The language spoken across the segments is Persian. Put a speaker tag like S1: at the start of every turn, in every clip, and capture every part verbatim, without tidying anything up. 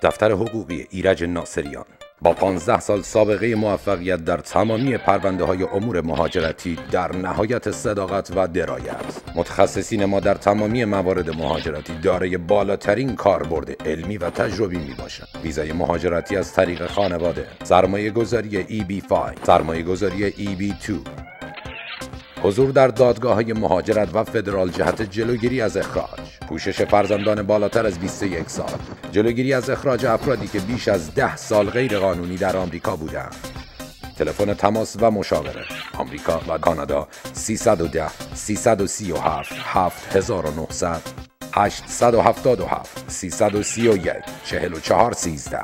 S1: دفتر حقوقی ایرج ناصریان با پانزده سال سابقه موفقیت در تمامی پرونده های امور مهاجرتی در نهایت صداقت و درایت، متخصصین ما در تمامی موارد مهاجرتی دارای بالاترین کاربرد علمی و تجربی می باشند. ویزای مهاجرتی از طریق خانواده، سرمایه گذاری ای بی پنج، سرمایه گذاری ای بی دو، حضور در دادگاه های مهاجرت و فدرال جهت جلوگیری از اخراج، پوشش فرزندان بالاتر از بیست و یک سال، جلوگیری از اخراج افرادی که بیش از ده سال غیر قانونی در آمریکا بودند. تلفن تماس و مشاوره آمریکا و کانادا سیصد و ده سیصد و سی و هفت هفت هزار و نهصد هشتصد و هفتاد و هفت سیصد و سی و یک چهل و چهار سیزده.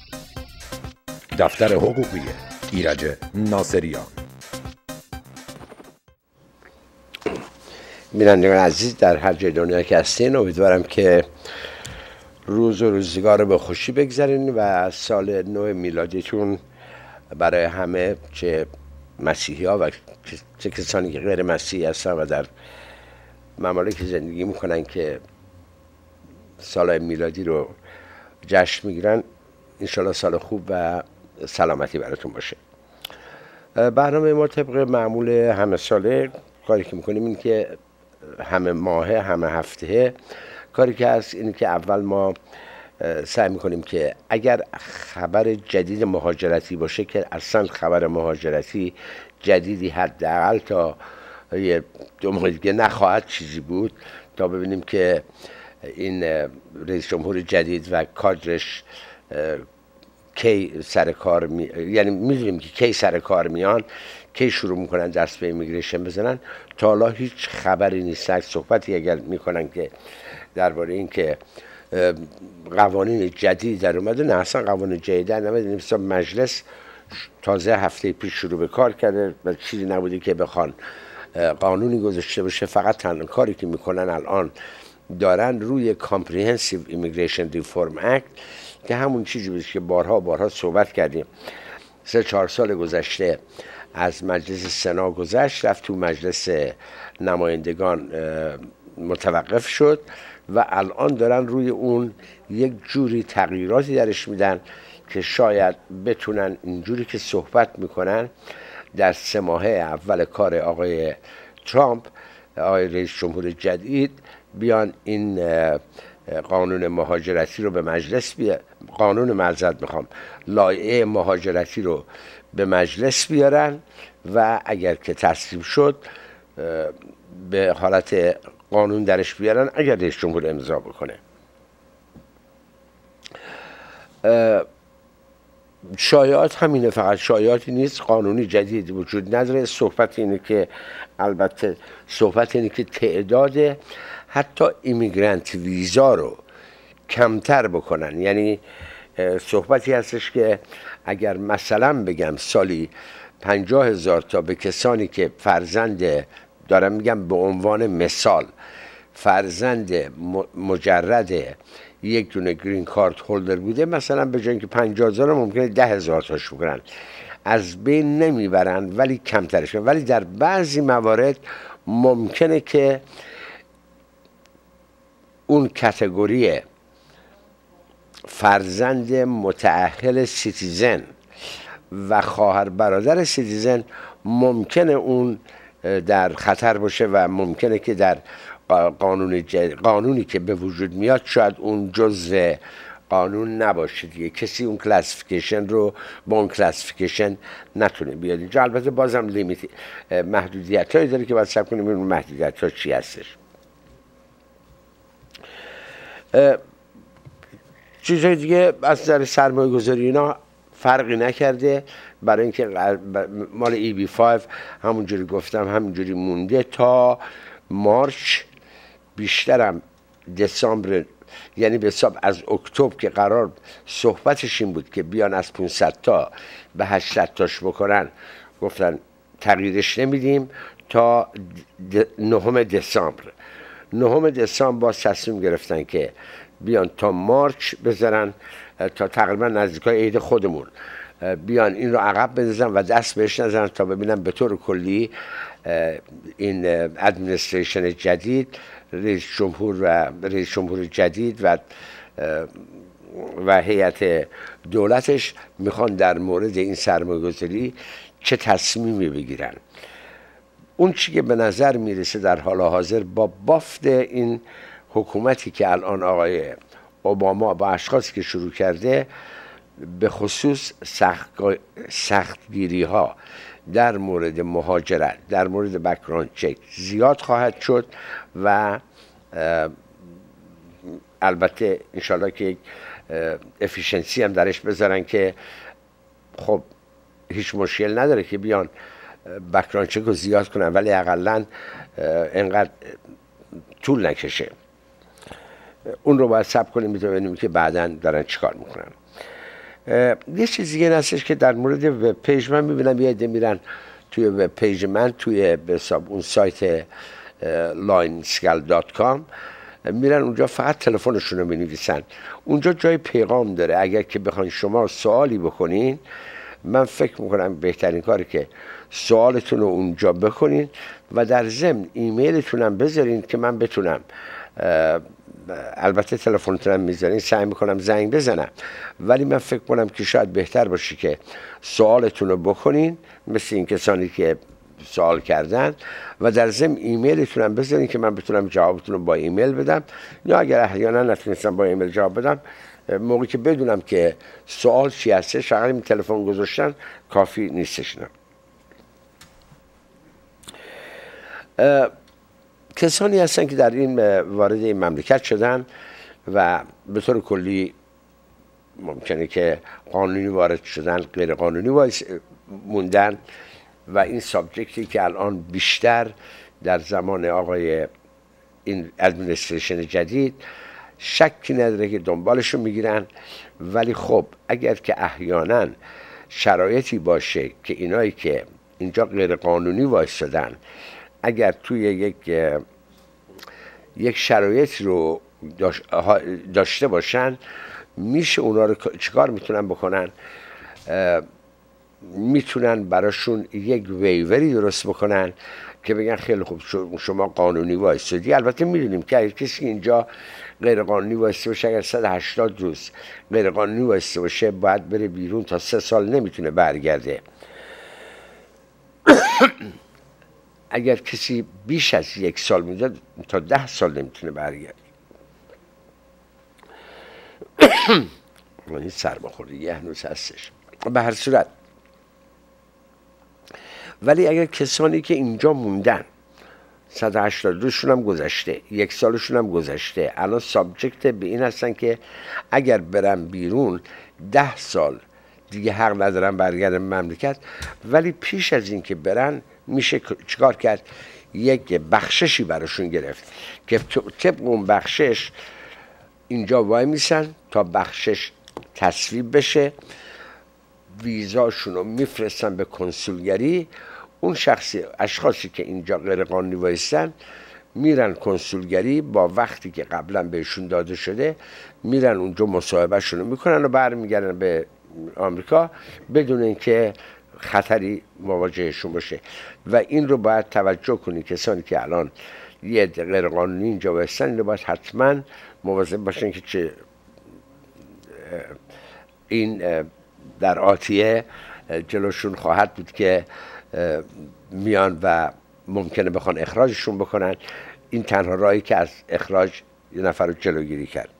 S1: دفتر حقوقی ایرج ناصریان.
S2: بینندگان عزیز در هر جای دنیا که هستین، امیدوارم که روز و روزگار به خوشی بگذارین و سال نو میلادیتون برای همه، چه مسیحی ها و چه کسانی که غیر مسیحی هستن و در ممالک زندگی میکنن که سال میلادی رو جشن میگیرن، انشالله سال خوب و سلامتی براتون باشه. برنامه ما طبق معمول همه ساله کاری که میکنیم این که همه ماهه همه هفته کاری که هست این که اول ما سعی میکنیم که اگر خبر جدید مهاجرتی باشه، که اصلا خبر مهاجرتی جدیدی حداقل تا یه دو ماه دیگه نخواهد چیزی بود، تا ببینیم که این رئیس جمهور جدید و کادرش کی سر کار می... یعنی میدونیم که کی سر کار میان، کی شروع میکنن دست به ایمیگریشن بزنن. تا حالا هیچ خبری نیست. صحبتی اگر میکنن که درباره این که قوانین جدید در اومده، نه اصلا قوانین جدید در اومده. مثلا مجلس تازه هفته پیش شروع به کار کرده و چیزی نبوده که بخوان قانونی گذاشته باشه. فقط تنها کاری که میکنن الان دارن روی کامپریهنسیو ایمیگریشن ریفورم اکت، که همون چیزی بود که بارها بارها صحبت کردیم، سه چهار سال گذشته از مجلس سنا گذشت، رفت تو مجلس نمایندگان متوقف شد و الان دارن روی اون یک جوری تغییراتی درش میدن که شاید بتونن اینجوری که صحبت میکنن در سه ماهه اول کار آقای ترامپ، آقای رئیس جمهور جدید، بیان این قانون مهاجرتی رو به مجلس بیارن، قانون معذرت میخوام لایحه مهاجرتی رو به مجلس بیارن و اگر که تصویب شد به حالت قانون درش بیارن، اگر رئیس جمهور امضا بکنه. شایعات همینه، فقط شایعاتی نیست، قانونی جدید وجود نداره. صحبت اینه که البته صحبت اینه که تعداد حتی ایمیگرانت ویزا رو کمتر بکنن. یعنی صحبتی هستش که اگر مثلا بگم سالی پنجاه هزار تا به کسانی که فرزند، دارم میگم به عنوان مثال، فرزند مجرد یک دونه گرین کارت هولدر بوده، مثلا به جای اینکه پنجاه هزار ممکنه ده هزار تاش بکنن، از بین نمیبرن ولی کمترش کنن. ولی در بعضی موارد ممکنه که اون کاتگوری فرزند متأهل سیتیزن و خواهر برادر سیتیزن ممکنه اون در خطر باشه و ممکنه که در قانون قانونی که به وجود میاد شاید اون جزء قانون نباشه دیگه، کسی اون کلاسیفیکیشن رو با اون کلاسیفیکیشن نتونه بیاد اینجا. البته بازم لیمیت محدودیت هایی داره که باید سب کنیم اون محدودیت ها چی هستش. چیزهای دیگه از نظر سرمایه گذاری اینا فرقی نکرده، برای اینکه مال ای بی پنج همونجوری گفتم همونجوری مونده تا مارچ. بیشترم دسامبر، یعنی به حساب از اکتبر که قرار صحبتش این بود که بیان از پانصد تا به هشتصد تاش بکنن، گفتن تغییرش نمیدیم تا نهم دسامبر. نهم دسامبر با تصمیم گرفتن که بیان تا مارچ بذارن، تا تقریبا نزدیکای عید خودمون بیان این رو عقب بندازن و دست بهش نزنن تا ببینن به طور کلی این ادمنستریشن جدید، رئیس جمهور و رئیس جمهور جدید و و هیئت دولتش میخوان در مورد این سرمایه‌گذاری چه تصمیمی بگیرن. اون چی که به نظر میرسه در حال حاضر با بافت این حکومتی که الان آقای اوباما با اشخاصی که شروع کرده، به خصوص سخت سختگیری ها در مورد مهاجرت، در مورد بک‌گراند چک زیاد خواهد شد و البته انشالله که یک افیشنسی هم درش بذارن که خب هیچ مشکل نداره که بیان بک‌گراند چک رو زیاد کنن، ولی اقلن انقدر طول نکشه. اون رو باید صبر کنیم ببینیم که بعداً دارن چیکار میکنن. یه چیز دیگه هستش که در مورد وب پیج من میبینم یه عده میرن توی وب پیج من، توی به حساب اون سایت لاین اسکل دات کام میرن اونجا فقط تلفنشون رو مینویسن. اونجا جای پیغام داره. اگر که بخواین شما سوالی بکنین، من فکر میکنم بهترین کاری که سوالتون رو اونجا بکنین و در ضمن ایمیلتون هم بذارین که من بتونم، البته تلفنتون هم میذارین، سعی میکنم زنگ بزنم، ولی من فکر کنم که شاید بهتر باشه که سوالتون رو بکنین مثل این کسانی که سوال کردن و در ضمن ایمیلتون هم بذارین که من بتونم جوابتون رو با ایمیل بدم، یا اگر احیانا نتونستم با ایمیل جواب بدم، موقعی که بدونم که سوال چی هسته فقط این تلفن گذاشتن کافی نیستش. نه کسانی هستن که در این وارد این مملکت شدن و به طور کلی ممکنه که قانونی وارد شدن، غیر قانونی موندن و این سابجکتی که الان بیشتر در زمان آقای این ادمنستریشن جدید شکی نداره که دنبالشو میگیرن. ولی خب اگر که احیانا شرایطی باشه که اینایی که اینجا غیر قانونی وایستادن اگر توی یک یک شرایط رو داشته باشن، میشه اونا رو چیکار میتونن بکنن؟ میتونن براشون یک ویوری درست بکنن که بگن خیلی خوب شما قانونی وایستادی. البته میدونیم که اگر کسی اینجا غیر قانونی وایسته باشه، اگر صد و هشتاد روز غیر قانونی وایسته باشه، باید بره بیرون، تا سه سال نمیتونه برگرده. اگر کسی بیش از یک سال میده تا ده سال نمیتونه برگرده. این سرماخوردگی هنوز هستش. به هر صورت، ولی اگر کسانی که اینجا موندن صد و هشتاد روزشون هم گذشته، یک سالشون هم گذشته، الان سابجکت به این هستن که اگر برن بیرون ده سال دیگه حق ندارن برگردن مملکت، ولی پیش از این که برن میشه چیکار کرد؟ یک بخششی براشون گرفت که طبق اون بخشش اینجا وای میسن تا بخشش تصویب بشه، ویزاشون رو میفرستن به کنسولگری. اون شخصی اشخاصی که اینجا غیر قانونی وایستن میرن کنسولگری، با وقتی که قبلا بهشون داده شده میرن اونجا مصاحبهشون رو میکنن و برمیگردن به آمریکا بدون اینکه خطری مواجهشون باشه. و این رو باید توجه کنید، کسانی که الان یه غیر قانونی اینجا وایستن این رو باید حتما مواظب باشن که چه این در آتیه جلوشون خواهد بود که میان و ممکنه بخوان اخراجشون بکنن. این تنها راهی که از اخراج یه نفر رو جلوگیری کرد.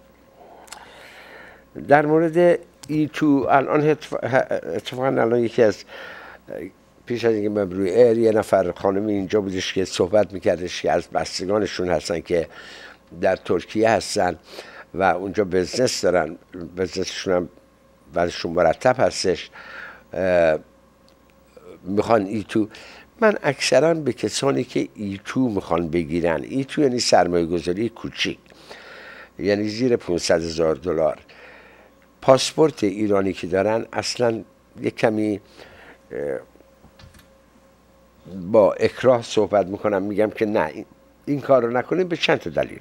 S2: در مورد ای تو الان اتفاقا الان یکی از پیش از اینکه من روی ایر یه نفر خانمی اینجا بودش که صحبت میکردش که از بستگانشون هستن که در ترکیه هستن و اونجا بزنس دارن، بزنسشون هم بعدشون مرتب هستش، میخوان ای تو. من اکثرا به کسانی که ای تو میخوان بگیرن، ای تو یعنی سرمایه گذاری کوچیک، یعنی زیر پانصد هزار دلار، پاسپورت ایرانی که دارن، اصلا یک کمی با اکراه صحبت میکنم، میگم که نه این, این کار رو نکنیم به چند تا دلیل.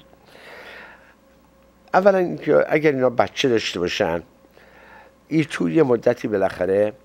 S2: اولا اینکه اگر اینا بچه داشته باشن، ای تو یه مدتی بالاخره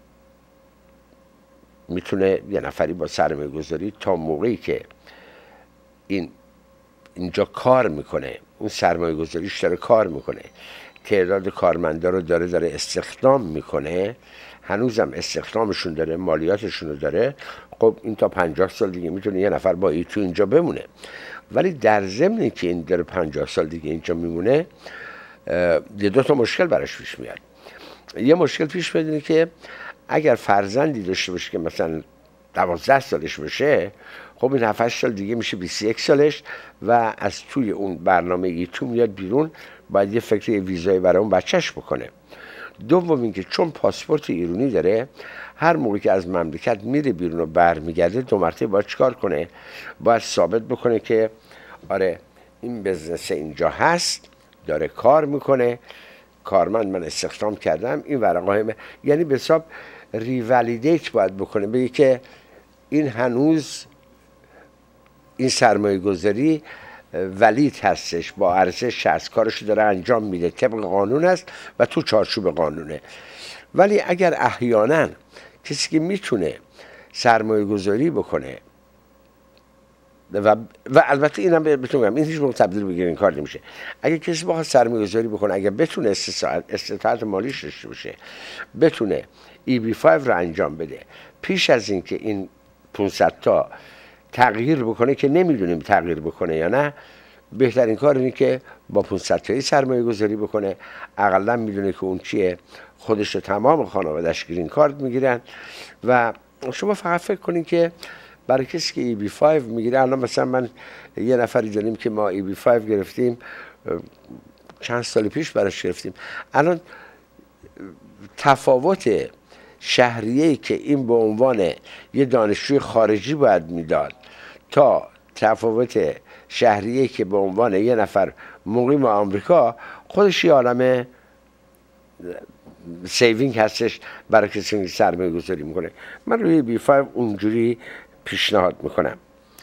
S2: میتونه یه نفری با سرمایه گذاری تا موقعی که این اینجا کار میکنه، اون سرمایه گذاریش داره کار میکنه، تعداد کارمندا رو داره داره استخدام میکنه، هنوزم استخدامشون داره، مالیاتشون رو داره، خب این تا پنجاه سال دیگه میتونه یه نفر با ای تو اینجا بمونه. ولی در ضمن که این داره پنجاه سال دیگه اینجا میمونه، یه دو تا مشکل براش پیش میاد. یه مشکل پیش میاد اینه که اگر فرزندی داشته باشه که مثلا دوازده سالش بشه، خب این هفت سال دیگه میشه بیست و یک سالش و از توی اون برنامه ای تو میاد بیرون، باید یه فکر ویزایی برای اون بچهش بکنه. دوم اینکه چون پاسپورت ایرانی داره، هر موقع که از مملکت میره بیرون و برمیگرده دو مرتبه باید چیکار کنه؟ باید ثابت بکنه که آره این بزنس اینجا هست، داره کار میکنه، کارمند من استخدام کردم، این ورقه‌های من، یعنی به حساب ریوالیدیت باید بکنه، بگه که این هنوز این سرمایه گذاری ولید هستش، با ارزش هست، کارشو داره انجام میده، طبق قانون است و تو چارچوب قانونه. ولی اگر احیانا کسی که میتونه سرمایه گذاری بکنه و, و البته اینم بهتون میگم این هیچ موقع تبدیل به گرین کارت نمیشه، اگر کسی بخواد سرمایه گذاری بکنه، اگر بتونه استطاعت مالیش داشته باشه، بتونه ای بی پنج رو انجام بده پیش از اینکه این پانصد تا تغییر بکنه که نمیدونیم تغییر بکنه یا نه، بهترین کار اینه که با پانصد تایی سرمایه گذاری بکنه، اقلا میدونه که اون چیه، خودش و تمام خانواده‌اش گرین کارت میگیرن. و شما فقط فکر کنین که برای کسی که ای بی پنج میگیره، الان مثلا من یه نفری داریم که ما ای بی پنج گرفتیم، چند سال پیش براش گرفتیم، الان تفاوت شهریه‌ای که این به عنوان یه دانشجوی خارجی باید میداد تا تفاوت شهریه‌ای که به عنوان یه نفر مقیم آمریکا، خودش یه عالمه سیوینگ هستش برای کسی که سرمایه گذاری میکنه. من روی بی پنج اونجوری پیشنهاد میکنم.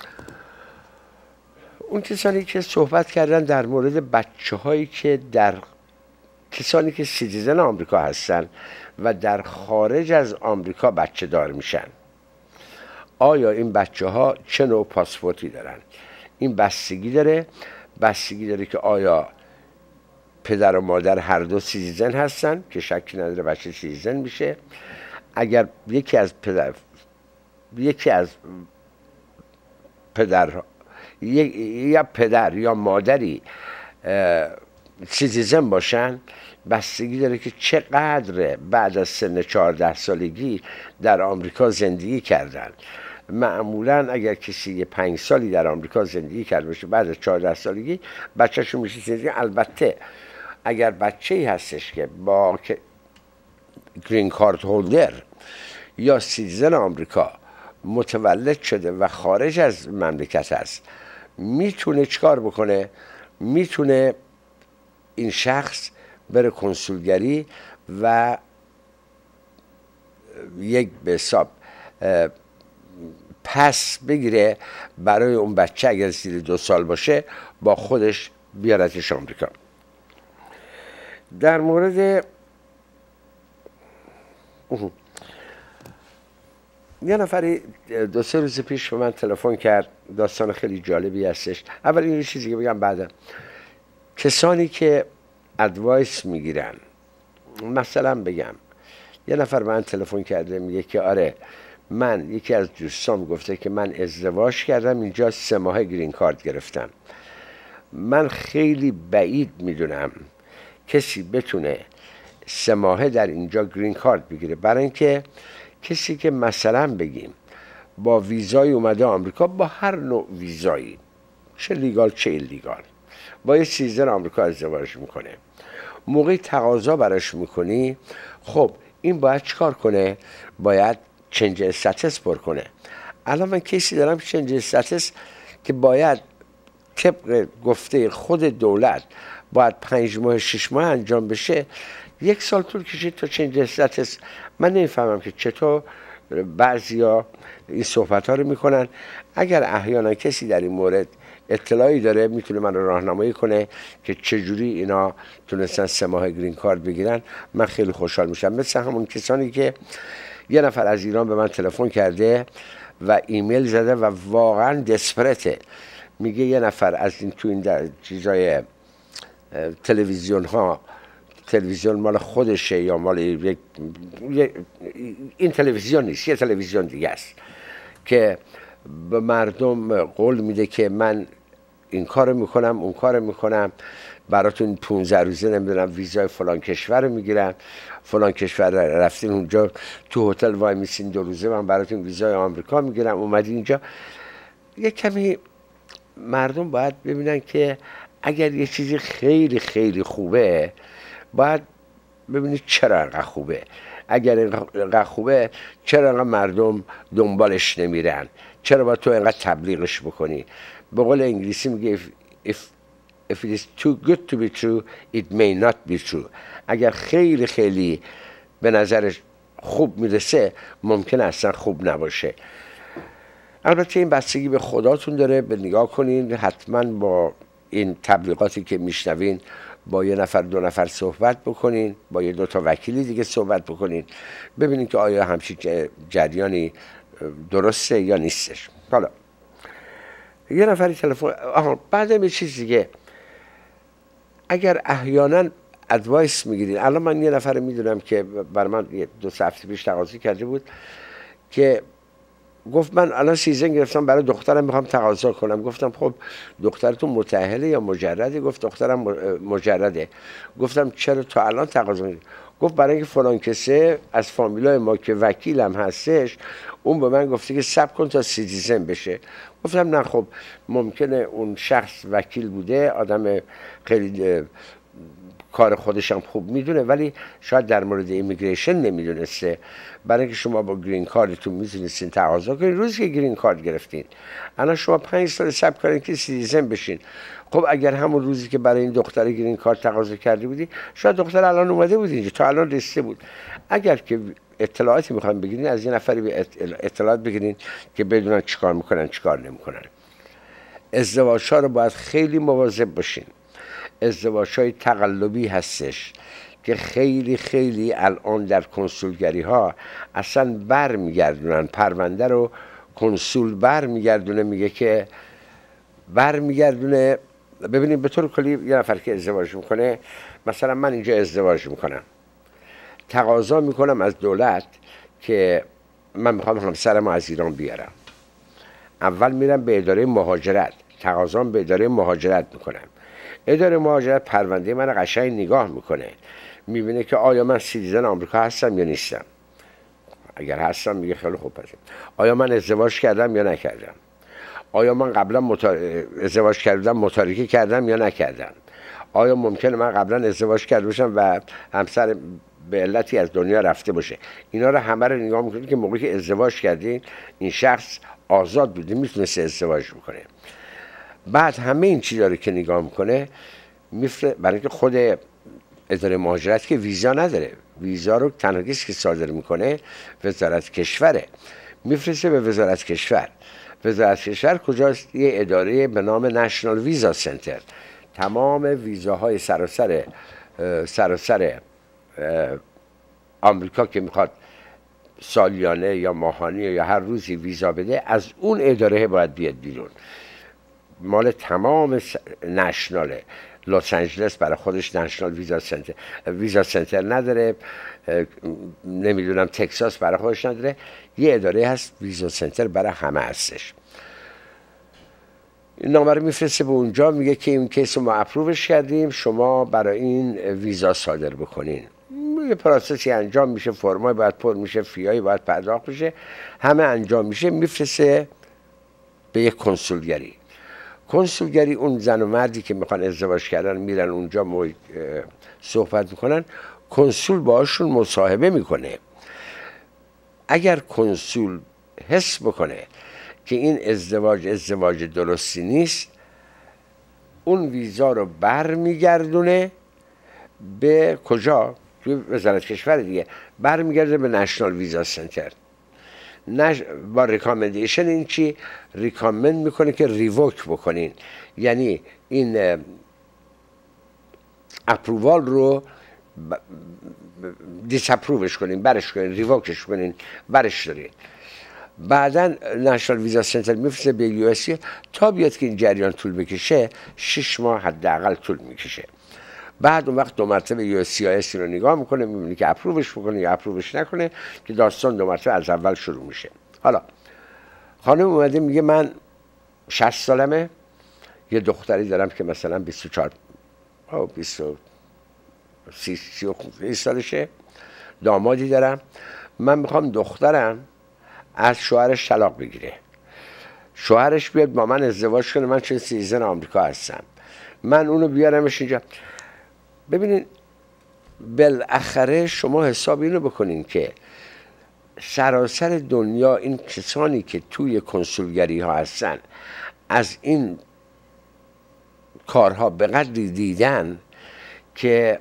S2: اون کسانی که صحبت کردن در مورد بچه هایی که در کسانی که سیتیزن آمریکا هستن و در خارج از آمریکا بچه دار میشن، آیا این بچه ها چه نوع پاسپورتی دارن؟ این بستگی داره بستگی داره که آیا پدر و مادر هر دو سیتیزن هستن، که شکی نداره بچه سیتیزن میشه. اگر یکی از پدر یکی از پدر یا پدر یا مادری سیتیزن باشن، بستگی داره که چقدر بعد از سن چهارده سالگی در آمریکا زندگی کردن. معمولا اگر کسی یه پنج سالی در آمریکا زندگی کرده باشه، بعد از چهارده سالگی بچه‌شون میشه سیتیزن. البته اگر بچه‌ای هستش که با گرین کارت هولدر یا سیتیزن آمریکا متولد شده و خارج از مملکت هست، میتونه چیکار بکنه؟ میتونه این شخص بره کنسولگری و یک به حساب پس بگیره برای اون بچه، اگر زیر دو سال باشه با خودش بیارتش آمریکا. در مورد یه نفری دو سه روز پیش به من تلفن کرد، داستان خیلی جالبی هستش. اول این چیزی که بگم بعدم، کسانی که ادوایس میگیرن، مثلا بگم یه نفر به من تلفن کرده میگه که آره من یکی از دوستام گفته که من ازدواج کردم اینجا سه ماه گرین کارت گرفتم. من خیلی بعید میدونم کسی بتونه سه ماهه در اینجا گرین کارت بگیره، برای اینکه کسی که مثلا بگیم با ویزای اومده آمریکا، با هر نوع ویزایی، چه لیگال چه ایلیگال، با یه سیتیزن آمریکا ازدواج میکنه، موقعی تقاضا براش میکنی، خب این باید چیکار کنه؟ باید چنج استاتس پر کنه. الان من کیسی دارم چنج استاتس که باید طبق گفته خود دولت باید پنج ماه شش ماه انجام بشه، یک سال طول کشید تا چنج استاتس. من نمیفهمم که چطور بعضیا این صحبت ها رو میکنن. اگر احیانا کسی در این مورد اطلاعی داره میتونه من رو راهنمایی کنه که چجوری اینا تونستن سه ماه گرین کارت بگیرن، من خیلی خوشحال میشم. مثل همون کسانی که یه نفر از ایران به من تلفن کرده و ایمیل زده و واقعا دسپرته، میگه یه نفر از این تو این چیزای تلویزیون ها تلویزیون مال خودشه یا مال یک، این تلویزیون نیست، یه تلویزیون دیگه است که به مردم قول میده که من این کارو میکنم اون کارو میکنم، براتون پونزده روزه نمیدونم ویزای فلان کشور رو میگیرم، فلان کشور رفتین اونجا تو هتل وای میسین دو روزه، من براتون ویزای آمریکا میگیرم اومدی اینجا. یه کمی مردم باید ببینن که اگر یه چیزی خیلی خیلی خوبه باید ببینید چرا انقدر خوبه. اگر انقدر خوبه چرا انقدر مردم دنبالش نمیرن، چرا باید تو انقدر تبلیغش بکنی. به قول انگلیسی میگه if, if, if it is too good to be true it may not be true. اگر خیلی خیلی به نظرش خوب میرسه ممکن اصلا خوب نباشه. البته این بستگی به خداتون داره، به نگاه کنین حتما با این تبلیغاتی که میشنوین با یه نفر دو نفر صحبت بکنین، با یه دو تا وکیلی دیگه صحبت بکنین، ببینین که آیا همچین جریانی درسته یا نیستش. حالا یه نفری تلفن، آها بعدم یه چیز دیگه، اگر احیانا ادوایس میگیرین، الان من یه نفر میدونم که بر من دو سه هفته پیش تقاضا کرده بود که گفت من الان سیزن گرفتم برای دخترم میخوام تقاضا کنم. گفتم خب دخترتون متأهله یا مجرده؟ گفت دخترم مجرده. گفتم چرا تو الان تقاضا میکنی؟ گفت برای اینکه فلان کسه از فامیلای ما که وکیلم هستش اون به من گفته که صبر کن تا سیتیزن بشه. گفتم نه خب ممکنه اون شخص وکیل بوده، آدم خیلی کار خودشم خوب میدونه، ولی شاید در مورد ایمیگریشن نمیدونسته. برای اینکه شما با گرین کارتون میتونستین تقاضا کنین، روزی که گرین کارت گرفتین الان شما پنج سال صبر کردین که سیتیزن بشین. خب اگر همون روزی که برای این دختر گرین کارت تقاضا کرده بودی شاید دختر الان اومده بود اینجا، تا الان رسیده بود. اگر که اطلاعاتی میخواین بگیرین از یه نفری اطلاعات بگیرین که بدونن چیکار میکنن چیکار نمیکنن. ازدواج‌ها رو باید خیلی مواظب باشین. ازدواج‌های تقلبی هستش که خیلی خیلی الان در کنسولگری ها اصلا بر میگردونن پرونده رو، کنسول بر میگردونه میگه که بر میگردونه. ببینید به طور کلی یه نفر که ازدواج میکنه، مثلا من اینجا ازدواج میکنم، تقاضا میکنم از دولت که من میخوام همسرمو از ایران بیارم، اول میرم به اداره مهاجرت، تقاضام به اداره مهاجرت میکنم. اداره مهاجرت پرونده من قشنگ نگاه میکنه، میبینه که آیا من سیتیزن آمریکا هستم یا نیستم. اگر هستم میگه خیلی خوب هستم. آیا من ازدواج کردم یا نکردم؟ آیا من قبلا متار... ازدواج کردم متارکه کردم یا نکردم؟ آیا ممکنه من قبلا ازدواج کرده باشم و همسر به علتی از دنیا رفته باشه؟ اینا رو همه رو نگاه میکنید که موقعی که ازدواج کردین این شخص آزاد بوده، میتونسته ازدواج بکنه. بعد همه این چیزا رو که نگاه میکنه میفره، برای اینکه خود اداره مهاجرت که ویزا نداره، ویزا رو تنها کسی که صادر میکنه وزارت کشوره، میفرسته به وزارت کشور. وزارت کشور کجاست؟ یه اداره به نام نشنال ویزا سنتر. تمام ویزاهای سراسر سراسر آمریکا که میخواد سالیانه یا ماهانه یا هر روزی ویزا بده از اون اداره باید بیاد بیرون. مال تمام نشناله. لس آنجلس برای خودش نشنال ویزا سنتر ویزا سنتر نداره، نمیدونم تکساس برای خودش نداره، یه اداره هست ویزا سنتر برای همه هستش. این نامه رو میفرسته به اونجا، میگه که این کیس رو ما اپرووش کردیم، شما برای این ویزا صادر بکنین. یه پروسسی انجام میشه، فرمای باید پر میشه، فیایی باید پرداخت میشه، همه انجام میشه، میفرسته به یک کنسولگری. کنسولگری اون زن و مردی که میخوان ازدواج کردن میرن اونجا صحبت میکنن، کنسول باشون مصاحبه میکنه. اگر کنسول حس بکنه که این ازدواج ازدواج درستی نیست، اون ویزا رو بر میگردونه به کجا؟ توی وزارت کشور دیگه، بر میگرده به نشنال ویزا سنتر. نش... با ریکامندیشن این چی؟ ریکامند میکنه که ریووک بکنین، یعنی این اپرووال رو ب... دیس اپرووش کنین، برش کنین، ریووکش کنین، برش دارین. بعدا نشنال ویزا سنتر میفرسته به یو اس تا بیاد که این جریان طول بکشه، شش ماه حداقل طول میکشه. بعد اون وقت دو مرتبه یو اس سی آی اس رو نگاه میکنه، میبینی که اپرووش میکنه یا اپرووش نکنه، که داستان دو مرتبه از اول شروع میشه. حالا خانم اومده میگه من شصت سالمه، یه دختری دارم که مثلا بیست و چهار او بیست و سی سی سالشه، دامادی دارم، من میخوام دخترم از شوهرش طلاق بگیره، شوهرش بیاد با من ازدواج کنه، من چون سیتیزن آمریکا هستم، من اونو بیارمش اینجا. ببینین بالاخره شما حساب اینو بکنین که سراسر دنیا این کسانی که توی کنسولگری ها هستن از این کارها به قدری دیدن که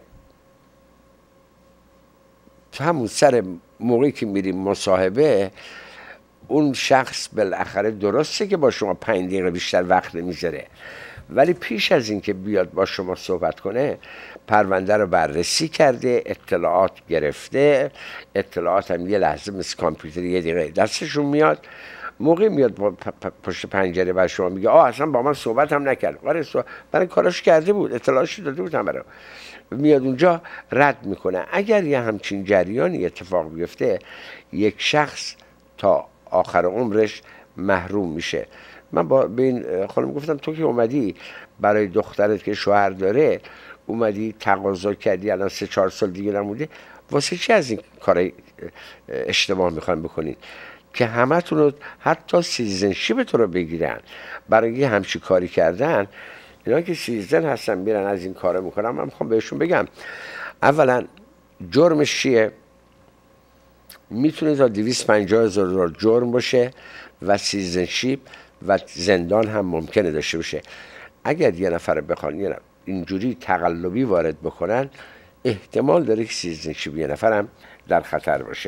S2: همون سر موقعی که میریم مصاحبه اون شخص بالاخره درسته که با شما پنج دقیقه بیشتر وقت نمیذاره، ولی پیش از این که بیاد با شما صحبت کنه پرونده رو بررسی کرده، اطلاعات گرفته، اطلاعات هم یه لحظه مثل کامپیوتر یه دقیقه دستشون میاد، موقع میاد پشت پنجره بر شما میگه آه اصلا با من صحبت هم نکرد، برای کاراش کرده بود، اطلاعاتش داده بود هم برای میاد اونجا رد میکنه. اگر یه همچین جریانی اتفاق بیفته یک شخص تا آخر عمرش محروم میشه. من با به این خانم گفتم تو که اومدی برای دخترت که شوهر داره اومدی تقاضا کردی، الان سه چهار سال دیگه نمونده، واسه چی از این کار اشتباه میخواین بکنین که همتون رو حتی سیتیزنشیپ تو رو بگیرن برای یه همچین کاری کردن؟ اینا که سیتیزن هستن میرن از این کارو میکنن. من میخوام بهشون بگم اولا جرمش چیه؟ میتونه تا دویست و پنجاه هزار دلار جرم باشه و سیتیزنشیپ و زندان هم ممکنه داشته باشه. اگر یه نفر بخوان یه نفر اینجوری تقلبی وارد بکنن احتمال داره که سیتیزنشیپ یه نفر هم در خطر باشه.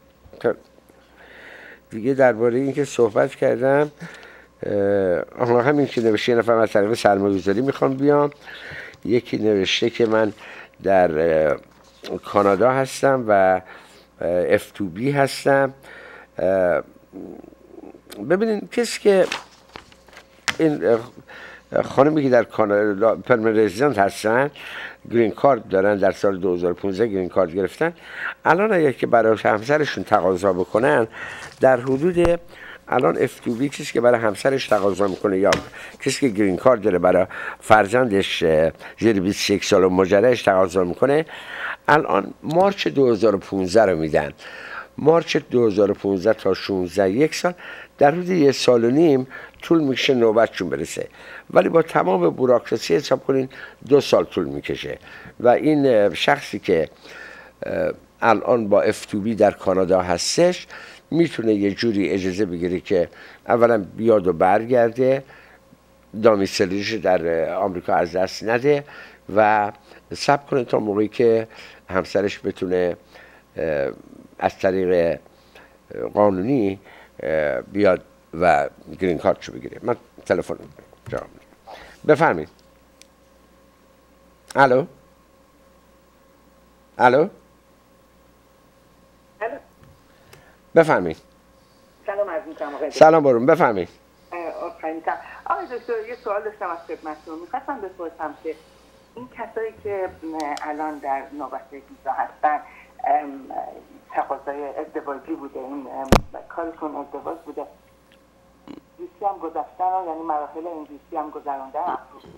S2: دیگه درباره این که صحبت کردم، آها همین که نوشته یه نفر از طریق سرمایه‌گذاری میخوام بیام، یکی نوشته که من در کانادا هستم و اف تو بی هستم. ببینین کسی که این خانمی که در کانادا پرمننت رزیدنت هستن، گرین کارت دارن، در سال دو هزار و پانزده گرین کارت گرفتن، الان اگر که برای همسرشون تقاضا بکنن در حدود الان اف تو بی کسی که برای همسرش تقاضا میکنه یا کسی که گرین کارت داره برای فرزندش زیر بیست و یک سال و مجردش تقاضا میکنه، الان مارچ دو هزار و پانزده رو میدن. مارچ دو هزار و پانزده تا شانزده یک سال، در حدود یک سال و نیم طول میکشه نوبتشون برسه، ولی با تمام بوراکراسی حساب کنین دو سال طول میکشه. و این شخصی که الان با اف تو بی در کانادا هستش میتونه یه جوری اجازه بگیره که اولا بیاد و برگرده، دامیسیلیش در آمریکا از دست نده و صبر کنه تا موقعی که همسرش بتونه از طریق قانونی بیاد و گرین کارتشو بگیره. من تلفن جواب میدم. بفرمایید. الو الو بفرمایید.
S3: سلام عرض می‌کنم آقای دکتر.
S2: سلام بارون بفرمایید.
S3: آقای دکتر یه سوال داشتم از خدمتتون. می‌خواستم بپرسم که این کسایی که الان در نوبت ویزا هستن تقاضای ازدواجی بوده، این کارشون ازدواج بوده، ویزی هم گذاشتن، یعنی مراحل این ویزی هم گذروندن،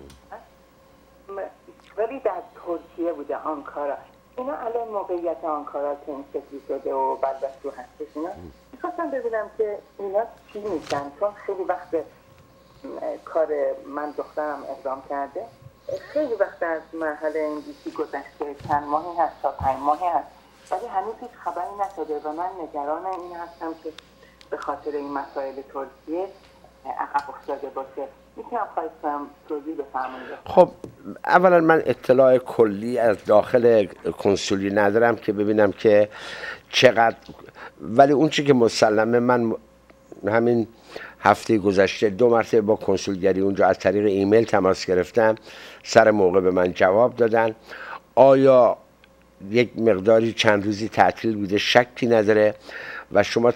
S3: ولی در ترکیه بوده آنکارا، اینا الان موقعیت آنکارا که این شکلی شده و بدبختو هستش، اینا میخواستم ببینم که اینا چی میشن، چون خیلی وقت کار من دخترم اقدام کرده، خیلی وقت از مرحله این ویزی گذشته، چند ماهی هست تا پنج ماهی هست، ولی هنوز هیچ خبری نشده و من نگران این هستم که به خاطر این مسائل ترکیه عقب افتاده باشه. میتونم خواهش کنم توضیح بفرمایید؟
S2: خب اولا من اطلاع کلی از داخل کنسولی ندارم که ببینم که چقدر، ولی اون چی که مسلمه من همین هفته گذشته دو مرتبه با کنسولگری اونجا از طریق ایمیل تماس گرفتم، سر موقع به من جواب دادن. آیا یک مقداری چند روزی تعطیل بوده شکی نداره و شما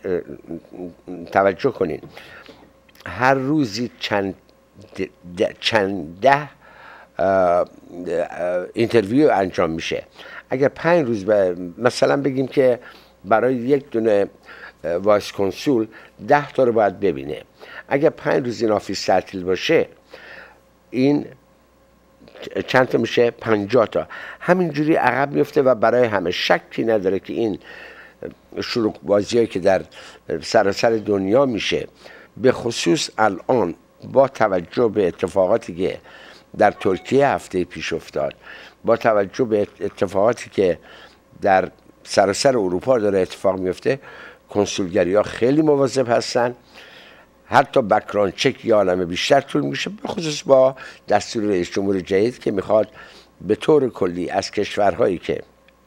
S2: توجه کنین هر روزی چند ده, چند ده اینترویو انجام میشه. اگر پنج روز به مثلا بگیم که برای یک دونه وایس کنسول ده تا رو باید ببینه، اگر پنج روز این آفیس تعطیل باشه این چند تا میشه؟ پنجاه تا. همینجوری عقب میفته و برای همه شکی نداره که این شروع بازیایی که در سراسر دنیا میشه، به خصوص الان با توجه به اتفاقاتی که در ترکیه هفته پیش افتاد، با توجه به اتفاقاتی که در سراسر اروپا داره اتفاق میفته، کنسولگری ها خیلی مواظب هستن. حتی بک‌گراند چک یا عالم بیشتر طول میشه، به خصوص با دستور رئیس جمهور جدید که میخواد به طور کلی از کشورهایی که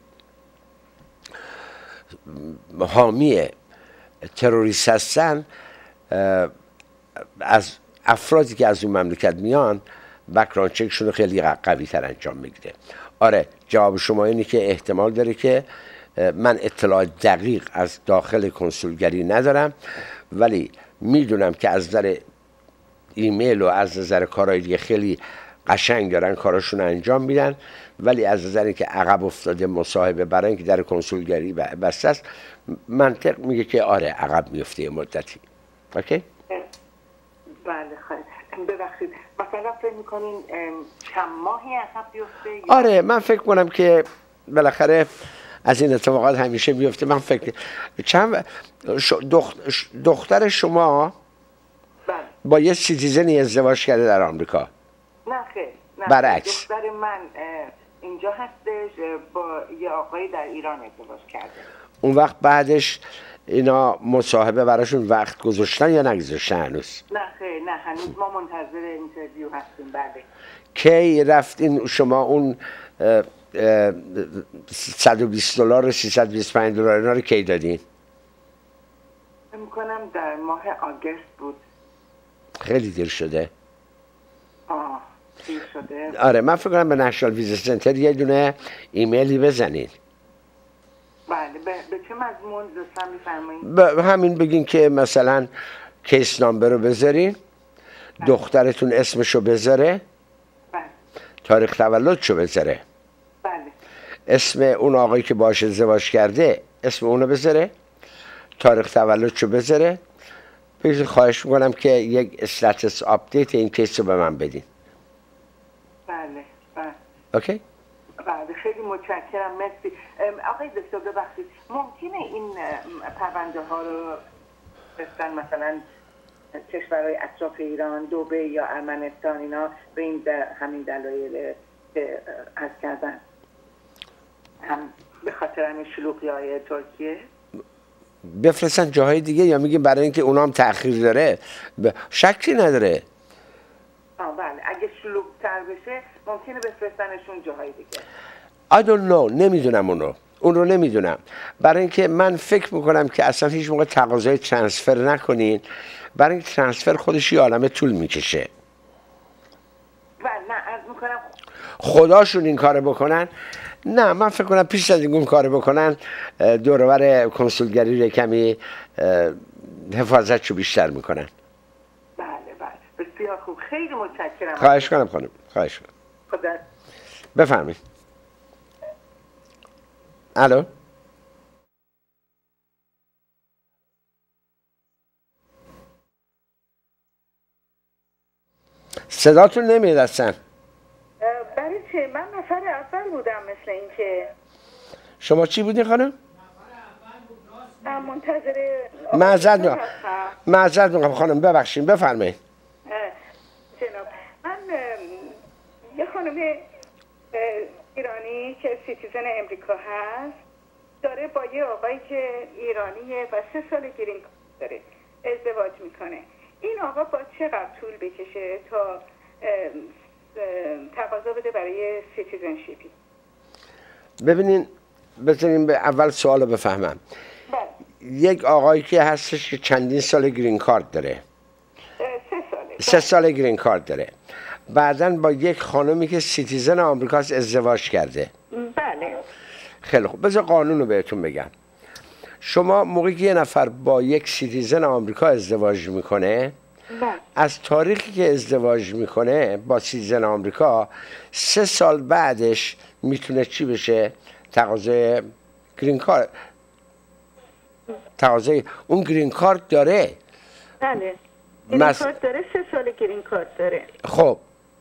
S2: حامی تروریست هستن، از افرادی که از اون مملکت میان بک‌گراند چکشون رو خیلی قوی تر انجام میگیره. آره، جواب شما اینه که احتمال داره که من اطلاع دقیق از داخل کنسولگری ندارم، ولی میدونم که از نظر ایمیل و از نظر کارهای دیگه خیلی قشنگ دارن کاراشون انجام میدن، ولی از نظر اینکه عقب افتاده مصاحبه برای اینکه در کنسولگری بسته است، منطق میگه که آره عقب میفته مدتی. اوکی؟
S3: بله خیلی ببخشید، مثلا فکر میکنین چند ماهی عقب بیفته؟
S2: آره، من فکر کنم که بالاخره از این اتفاقات همیشه میفته. من فکر چند دخت... دختر شما
S3: بله.
S2: با یه سیتیزنی ازدواج کرده در آمریکا؟
S3: نه خیر، نه
S2: برعکس.
S3: دختر من اینجا هستش، با یه آقایی در ایران ازدواج کرده.
S2: اون وقت بعدش اینا مصاحبه براشون وقت گذاشتن یا نگذاشتن هنوز؟
S3: نه خیر، نه هنوز ما منتظر اینترویو هستیم. بله.
S2: کی رفتین شما اون صد و بیست دلار و سیصد و بیست و پنج دلار اینا رو کی دادین؟
S3: فکر می‌کنم در ماه آگوست بود.
S2: خیلی دیر شده.
S3: آه دیر شده.
S2: آره، من فکر کنم به نشنال ویزا سنتر یه دونه ایمیلی بزنین.
S3: بله. به, به چه مضمون لطفاً می‌فرمایید؟
S2: به همین بگین که مثلا کیس نامبر رو بذارین، دخترتون اسمشو بذاره،
S3: بله.
S2: تاریخ تولدشو بذاره،
S3: بله.
S2: اسم اون آقایی که باهاش ازدواج کرده اسم اونو بذاره، تاریخ تولدشو بذاره. بگید خواهش میکنم که یک استاتس آپدیت این کیس رو به من بدین.
S3: بله بله.
S2: اوکی؟
S3: بله خیلی متشکرم، مرسی. آقای دکتر ببخشید، ممکنه این پرونده ها رو بستن مثلا کشورهای اطراف ایران، دبی یا ارمنستان، اینا به این در همین دلایل که عرض کردن، هم به خاطر همین شلوغی‌های ترکیه
S2: بفرستن جاهای دیگه، یا میگیم برای اینکه اونا هم تأخیر داره؟ شکی نداره.
S3: آه بله، اگه شلوغ‌تر بشه ممکنه بفرستنشون جاهای دیگه.
S2: I don't know، نمیدونم اونو اون رو نمیدونم. برای اینکه من فکر میکنم که اصلا هیچ موقع تقاضای ترانسفر نکنین، برای اینکه ترانسفر خودش یه عالمه طول میکشه.
S3: و نه عرض میکنم
S2: خداشون این کار بکنن. نه، من فکر کنم پیش از این کار بکنن دور و بر کنسولگری رو کمی حفاظتشو بیشتر میکنن.
S3: بله بله، بسیار خوب، خیلی متشکرم.
S2: خواهش کنم خانم، خواهش کنم.
S3: خدا
S2: بفرمایید. الو. صداتون نمیاد اصلا.
S3: برای چه؟ من نفر اول بودم مثل این که.
S2: شما چی بودین خانم؟
S3: من منتظر
S2: معذرت میخوام. معذرت میخوام خانم، ببخشید، بفرمایید.
S3: جناب، من یه خانم ایرانی که سیتیزن امریکا هست داره با یه آقایی که ایرانیه و سه سال گرین کارت داره ازدواج میکنه. این آقا با چقدر طول بکشه تا تقاضا بده برای سیتیزنشیپی؟
S2: ببینین، بذارین به اول سوال رو بفهمم.
S3: بله.
S2: یک آقایی که هستش که چندین سال گرین کارت داره،
S3: سه ساله
S2: سه سال گرین کارت داره، بعداً با یک خانمی که سیتیزن آمریکاست ازدواج کرده.
S3: بله.
S2: خیلی خوب، بذار قانون رو بهتون بگم. شما موقعی که یه نفر با یک سیتیزن آمریکا ازدواج میکنه، از تاریخی که ازدواج میکنه با سیتیزن آمریکا سه سال بعدش میتونه چی بشه؟ تقاضای گرین کارت، تقاضای اون گرین کارت داره.
S4: بله گرین مس... کارت داره، سه سال گرین کارت داره.
S2: خب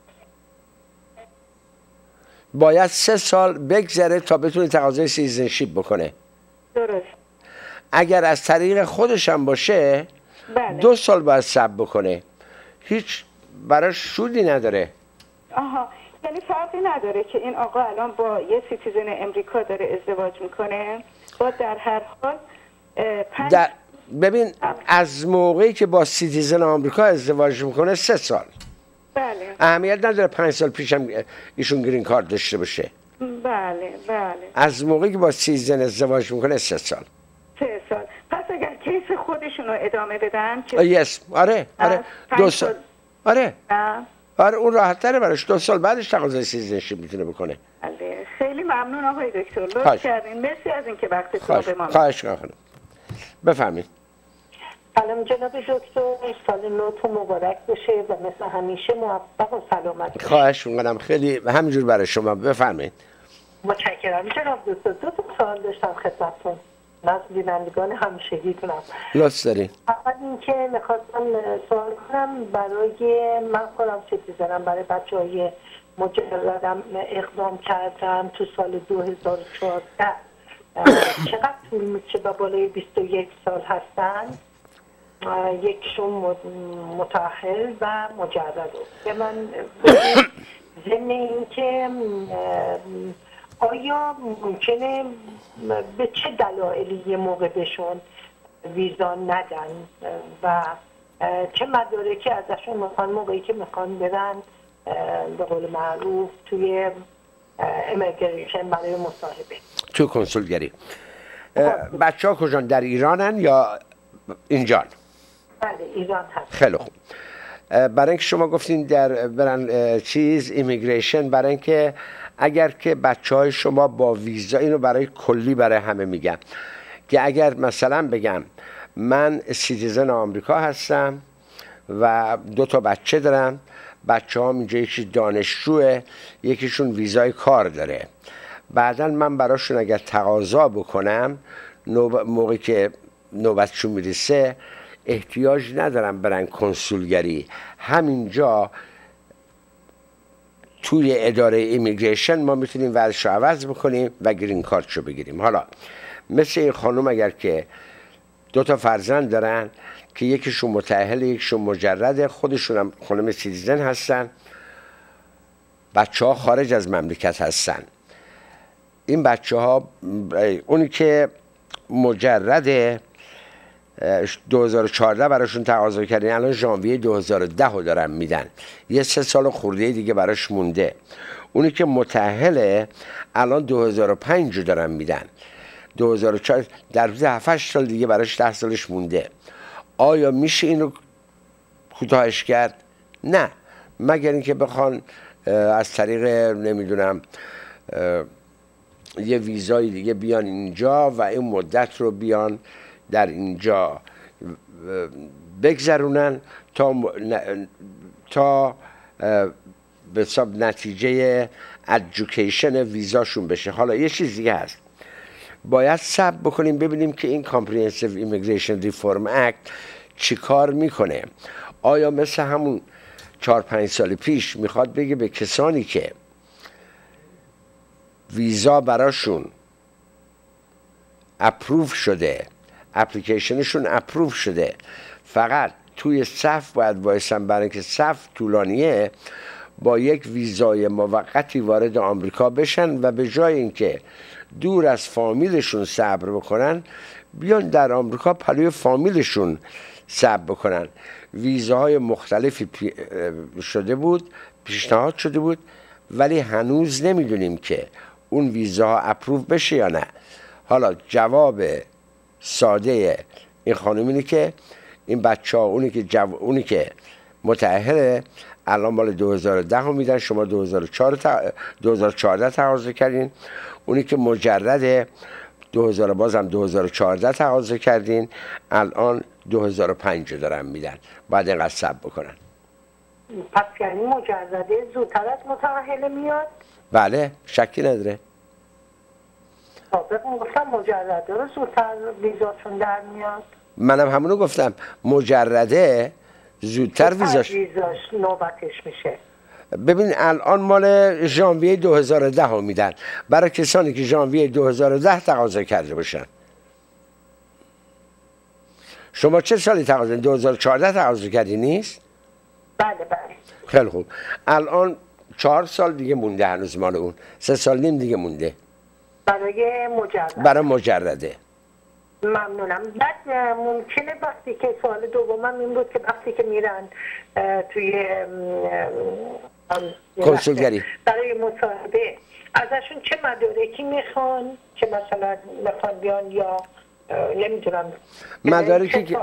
S2: باید سه سال بگذره تا بتونه تقاضای سیتیزنشیپ بکنه.
S4: درست.
S2: اگر از طریق خودش هم باشه
S4: بله.
S2: دو سال باید صبر بکنه، هیچ براش سودی نداره.
S4: آها، یعنی فرقی نداره که این آقا الان با یه سیتیزن امریکا داره ازدواج میکنه، با در هر حال پنج...
S2: در... ببین از موقعی که با سیتیزن آمریکا ازدواج میکنه سه سال.
S4: بله.
S2: اهمیت نداره پنج سال پیش هم ایشون گرین کارت داشته باشه.
S4: بله بله.
S2: از موقعی که با سیتیزن ازدواج میکنه سه سال.
S4: سه سال. پس اگر کیس خودشون رو ادامه بدن که
S2: یس آره آره دو سال آره
S4: نه؟
S2: آره اون راحت تره براش، دو سال بعدش تقاضای سیتیزنشیپ میتونه بکنه.
S4: بله. خیلی ممنون آقای دکتر، لطف کردین، مرسی از اینکه وقتتون رو به ما
S2: خواهش می‌کنم. بفرمایید.
S5: سلام جناب دکتر، سال نوتون مبارک بشه و مثل همیشه موفق و سلامت.
S2: خواهش می‌کنم، خیلی همینجور برای شما. بفرمایید.
S5: متشکرم جناب دکتر. دو تا سوال داشتم خدمتتون. من بینندگان همیشگیتونم.
S2: لطف دارین.
S5: اول اینکه می‌خواستم سوال کنم برای من خودم سیتیزنم، برای بچه‌های مجردم اقدام کردم تو سال دو هزار و چهارده. چقدر طول می‌کشه با بالای بیست و یک سال هستن؟ یکشون متأهل و مجرد. به من ضمن این که آیا ممکنه به چه دلایلی یه موقع بهشون ویزا ندن و چه مدارکی ازشون میخوان موقعی که میخوان برن به قول معروف توی امیگریشن برای مصاحبه،
S2: تو کنسولگری؟ بچه ها کجان؟ در ایرانن یا اینجان؟
S5: بله ایران هست.
S2: خیلی خوب. برای اینکه شما گفتین در برن چیز ایمیگریشن، برای اینکه اگر که بچه های شما با ویزا، اینو برای کلی برای همه میگم که اگر مثلا بگم من سیتیزن آمریکا هستم و دو تا بچه دارم، بچه ها اینجا یکی دانشجوه یکیشون ویزای کار داره، بعدا من براشون اگر تقاضا بکنم موقعی که نوبتشون میرسه احتیاج ندارم برن کنسولگری، همینجا توی اداره ایمیگریشن ما میتونیم ورش رو عوض بکنیم و گرین کارت رو بگیریم. حالا مثل این خانوم اگر که دو تا فرزند دارن که یکیشون متأهل یکیشون مجرده، خودشون هم خانم سیتیزن هستن، بچه ها خارج از مملکت هستن، این بچه ها اونی که مجرده دو هزار و چهارده براشون تقاضا کردن، الان ژانویه دو هزار و ده رو دارن میدن، یه سه سال خورده دیگه براش مونده. اونی که متأهله الان دو هزار و پنج رو دارن میدن، دو هزار و چهار در روز هفت سال دیگه براش ده سالش مونده. آیا میشه اینو کوتاهش کرد؟ نه، مگر اینکه بخوان از طریق نمیدونم یه ویزای دیگه بیان اینجا و این مدت رو بیان در اینجا بگذرونن تا تا به حساب نتیجه ادویکیشن ویزاشون بشه. حالا یه چیز دیگه هست، باید صبر بکنیم ببینیم که این کامپریهنسیو ایمیگریشن ریفورم اکت چی کار میکنه. آیا مثل همون چهار پنج سال پیش میخواد بگه به کسانی که ویزا براشون اپروف شده، اپلیکیشنشون اپروف شده، فقط توی صف باید وایسن، برای اینکه صف طولانیه، با یک ویزای موقتی وارد آمریکا بشن و به جای اینکه دور از فامیلشون صبر بکنن بیان در آمریکا پلوی فامیلشون صبر بکنن. ویزاهای مختلفی شده بود، پیشنهاد شده بود، ولی هنوز نمیدونیم که اون ویزاها اپروف بشه یا نه. حالا جواب ساده این خانم اینه که این بچه ها اونی که, جو... اونی که متأهله الان مال دو هزار و ده رو میدن، شما دو هزار و چهارده تقاضا کردین، اونی که مجرده دو هزار بازم دو هزار و چهارده تقاضا کردین، الان دو هزار و پنج دارن میدن، باید اینقدر صبر بکنن.
S5: پس یعنی مجرده زودتر از متأهل میاد؟
S2: بله شکی نداره.
S5: سابق گفتم مجرده رو زودتر ویزاشون در میاد.
S2: منم همونو گفتم مجرده زودتر ویزاش
S5: ویزاش نوبتش میشه.
S2: ببین الان مال ژانویه دو هزار و ده ها میدن برای کسانی که ژانویه دو هزار و ده تقاضا کرده باشن. شما چه سالی تقاضا دو هزار و چهارده تقاضا کردی نیست؟
S5: بله بله.
S2: خیلی خوب. الان چهار سال دیگه مونده هنوز مال اون، سه سال نیم دیگه مونده
S5: برای مجرد.
S2: برای مجرده.
S5: ممنونم. بعد ممکنه وقتی که سوال دومم این بود که وقتی که میرن توی
S2: کنسولگری
S5: برای مصاحبه ازشون چه مدارکی میخوان که مثلا میخوان بیان یا نمیدونم
S2: مدارکی که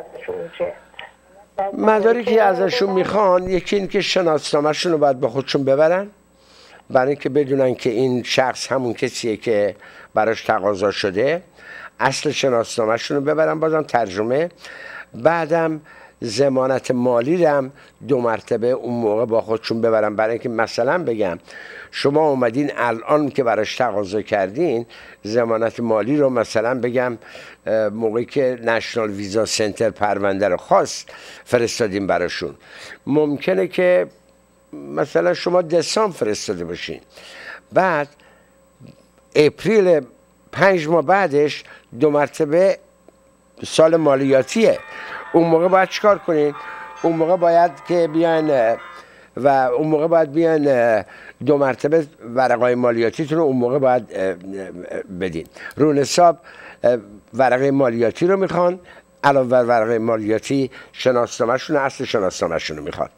S2: مدارکی ازشون میخوان یکی این که شناسنامه‌شون رو باید با خودشون ببرن برای اینکه بدونن که این شخص همون کسیه که براش تقاضا شده، اصل شناسنامه‌شون رو ببرن بازم ترجمه، بعدم ضمانت مالی رم دو مرتبه اون موقع با خودشون ببرن برای اینکه مثلا بگم شما اومدین الان که براش تقاضا کردین ضمانت مالی رو مثلا بگم موقعی که نشنال ویزا سنتر پرونده رو خواست فرستادین براشون، ممکنه که مثلا شما دسامبر فرستاده باشین، بعد اپریل پنج ماه بعدش دو مرتبه سال مالیاتیه، اون موقع باید چیکار کنین؟ اون موقع باید که بیان و اون موقع باید بیان دو مرتبه ورقای مالیاتیتون رو اون موقع باید بدین. رون حساب ورقه مالیاتی رو میخوان، علاوه بر ورقه مالیاتی شناسنامه‌شون، اصل شناسنامه‌شون رو میخوان.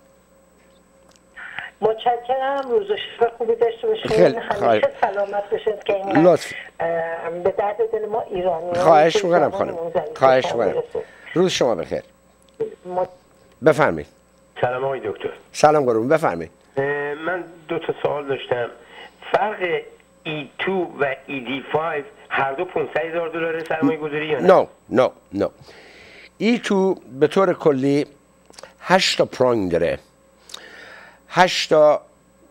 S5: متشکرم. روز و شب خوبی داشته باشید. همیشه سلامت باشید که این به درد دل ما ایرانی
S2: خواهش میکنم خانم. خواهش میکنم. روز شما بخیر. بفرمایید.
S6: سلام آقای دکتر.
S2: سلام قربون، بفرمایید.
S6: من دو تا سوال داشتم. فرق ای تو و ای دی پنج هر دو پانصد هزار دلار سرمایه گذاری یا نه؟
S2: نه نه نه. ای تو به طور کلی هشت تا پرانگ داره. هشت تا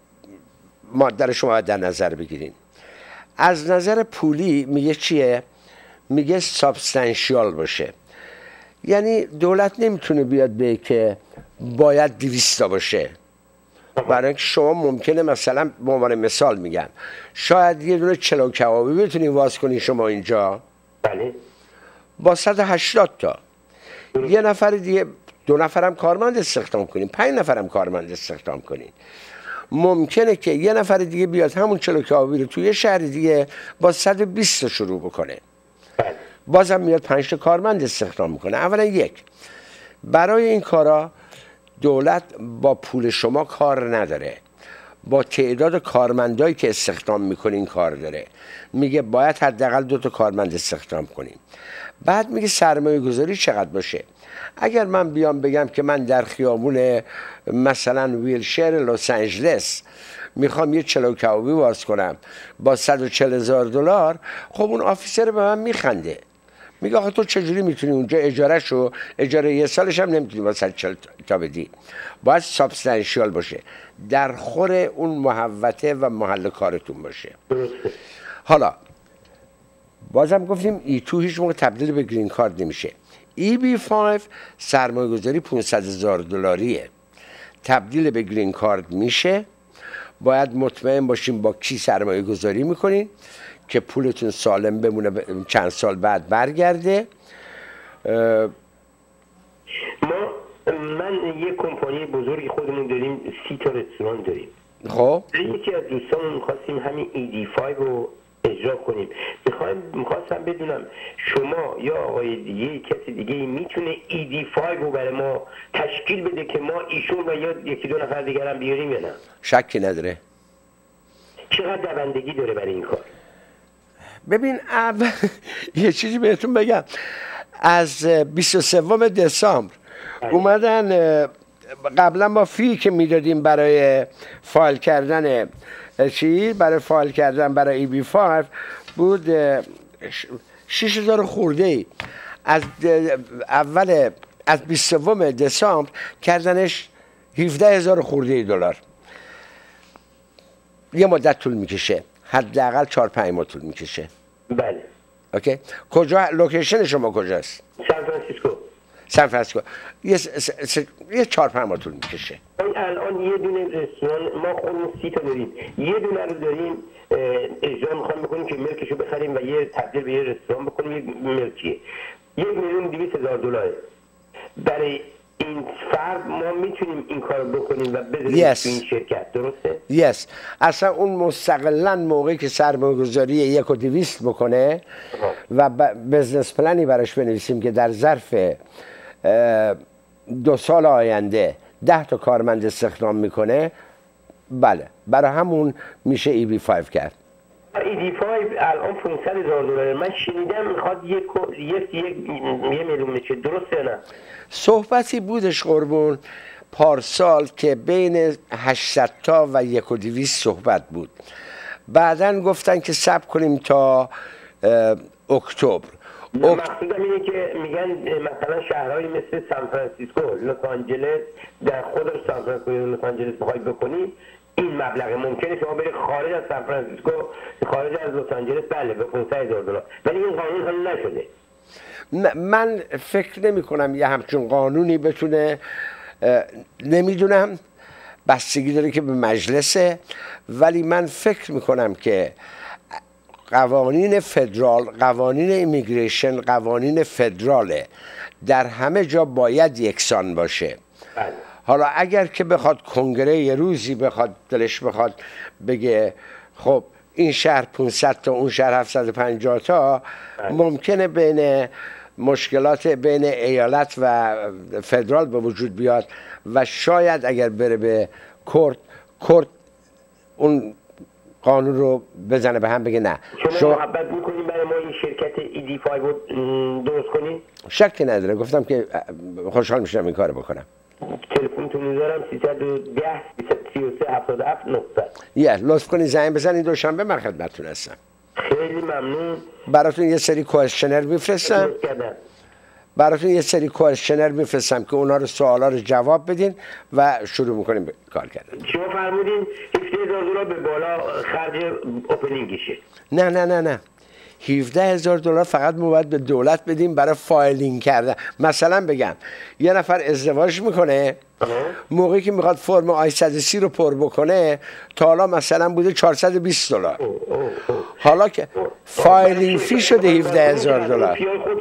S2: ماده رو شما در نظر بگیرین. از نظر پولی میگه چیه؟ میگه سابستانشیال باشه. یعنی دولت نمیتونه بیاد به که باید دویست تا باشه، برای اینکه شما ممکنه مثلا به عنوان مثال میگم شاید یه دونه چلو کبابی بتونین واز کنین شما اینجا
S6: بله
S2: با صد و هشتاد تا، یه نفر دیگه دو نفرم کارمند استخدام کنین، پنج نفرم کارمند استخدام کنین، ممکنه که یه نفر دیگه بیاد همون چلو کبابی رو توی یه شهر دیگه با صد و بیست تا شروع بکنه، بازم میاد پنج تا کارمند استخدام میکنه. اولا یک، برای این کارا دولت با پول شما کار نداره، با تعداد کارمندایی که استخدام میکنین کار داره. میگه باید حداقل دو تا کارمند استخدام کنیم. بعد میگه سرمایه گذاری چقدر باشه. اگر من بیام بگم که من در خیابون مثلا ویلشر لس آنجلس میخوام یه چلو کبابی باز کنم با صد و چهل هزار دلار، خب اون آفیسر به من میخنده، میگه آخه تو چجوری میتونی اونجا اجاره شو اجاره یه سالش هم نمیتونی با صد و چهل تا بدی. باید سابستانشیال باشه، در خور اون محوطه و محل کارتون باشه. حالا بازم گفتیم ای تو هیچ موقع تبدیل به گرین کارت نمیشه. ای بی پنج سرمایه گذاری پانصد هزار دلاریه، تبدیل به گرین کارت میشه. باید مطمئن باشیم با کی سرمایه گذاری میکنین که پولتون سالم بمونه چند سال بعد برگرده.
S6: ما من یه کمپانی بزرگی خودمون داریم، سی تا رستوران داریم.
S2: خب
S6: یکی از دوستامون می‌خواستیم همین ای دی پنج رو اجرا کنیم. میخوایم می‌خواستم بدونم شما یا آقای دیگه کسی دیگه میتونه ای دی پنج رو برای ما تشکیل بده که ما ایشون و یا یکی دو نفر دیگر هم بیاریم یا نه؟
S2: شکی نداره.
S6: چقدر دوندگی داره برای این کار؟
S2: ببین اول یه چیزی بهتون بگم، از بیست و سوم دسامبر اومدن قبلا ما فی که میدادیم برای فایل کردن چی؟ برای فایل کردن برای ای بی پنج بود شش هزار خورده ای از اول از بیست و سوم دسامبر کردنش هفده هزار خورده ای دلار. یه مدت طول میکشه، حداقل چهار پنج ماه طول میکشه.
S6: بله.
S2: اوکی. کجا لوکیشن شما کجاست؟
S6: سان فرانسیسکو.
S2: سان فرانسیسکو. یه س... س... یه چهار پنج ماه طول میکشه.
S6: الان یه دونه رستوران ما خودمون سی تا داریم، یه دونه رو داریم اجرا میخوایم بکنیم که ملکشو بخریم و یه تبدیل به یه رستوران بکنیم. یک ملکیه یک میلیون دویست هزار دلاره. برای این فرد ما میتونیم این کار بکنیم و بذاریم yes. این شرکت، درسته؟
S2: yes. اصلا اون مستقلا موقعی که سرمایه‌گذاری یک و دویست بکنه و بزنس پلنی براش بنویسیم که در ظرف دو سال آینده ده تا کارمند استخدام میکنه، بله برای همون میشه ای بی پنج کرد.
S6: ای دی پنج الان پانصد هزار دلار. من شنیدم میخواد یک یک یه میلیون میشه، درسته نه؟
S2: صحبتی بودش قربون پارسال که بین هشتصد تا و یک و دویست صحبت بود. بعدن گفتن که صبر کنیم تا اکتبر.
S6: مقصودم اینه که میگن مثلا شهرهایی مثل سان فرانسیسکو، لس آنجلس، در خود سان فرانسیسکو یا لس آنجلس بخواید بکنید این مبلغ ممکنه شما برید خارج از سان فرانسیسکو، خارج از لس آنجلس، بله به پانصد هزار دلار، ولی این قانون حل نشده.
S2: من فکر نمی کنم یه همچون قانونی بتونه، نمیدونم بستگی داره که به مجلسه، ولی من فکر می کنم که قوانین فدرال، قوانین ایمیگریشن قوانین فدراله، در همه جا باید یکسان باشه.
S6: بله.
S2: حالا اگر که بخواد کنگره یه روزی بخواد دلش بخواد بگه خب این شهر پانصد تا اون شهر هفتصد و پنجاه تا، بله. ممکنه بین مشکلات بین ایالت و فدرال به وجود بیاد و شاید اگر بره به کورت، کورت اون قانون رو بزنه به هم بگه نه.
S6: شما محبت میکنید برای ما این شرکت ای دی پنج رو درست کنید؟
S2: شکی نداره، گفتم که خوشحال میشم این کار بکنم.
S6: تلفنتون میذارم سیصد و ده سی و سه هفتاد و هفت نهصد.
S2: یه لطف کنید زنگ بزنید، دوشنبه من خدمتتون هستم.
S6: خیلی ممنون.
S2: براتون یه سری کوئسشنر میفرستم. براتون یه سری کوئسشنر میفرستم که اونا رو سوالا رو جواب بدین و شروع میکنیم به کار کردن.
S6: شما فرمودین هفده هزار دلار به بالا خرج اوپنینگشه.
S2: نه نه نه نه. هفده هزار دلار فقط ما باید به دولت بدیم برای فایلینگ کردن. مثلا بگم یه نفر ازدواج میکنه، موقعی که میخواد فرم آی صد و سی رو پر بکنه تا حالا مثلا بوده چهارصد و بیست دلار، حالا که فایلینگ فی شده هفده هزار دلار.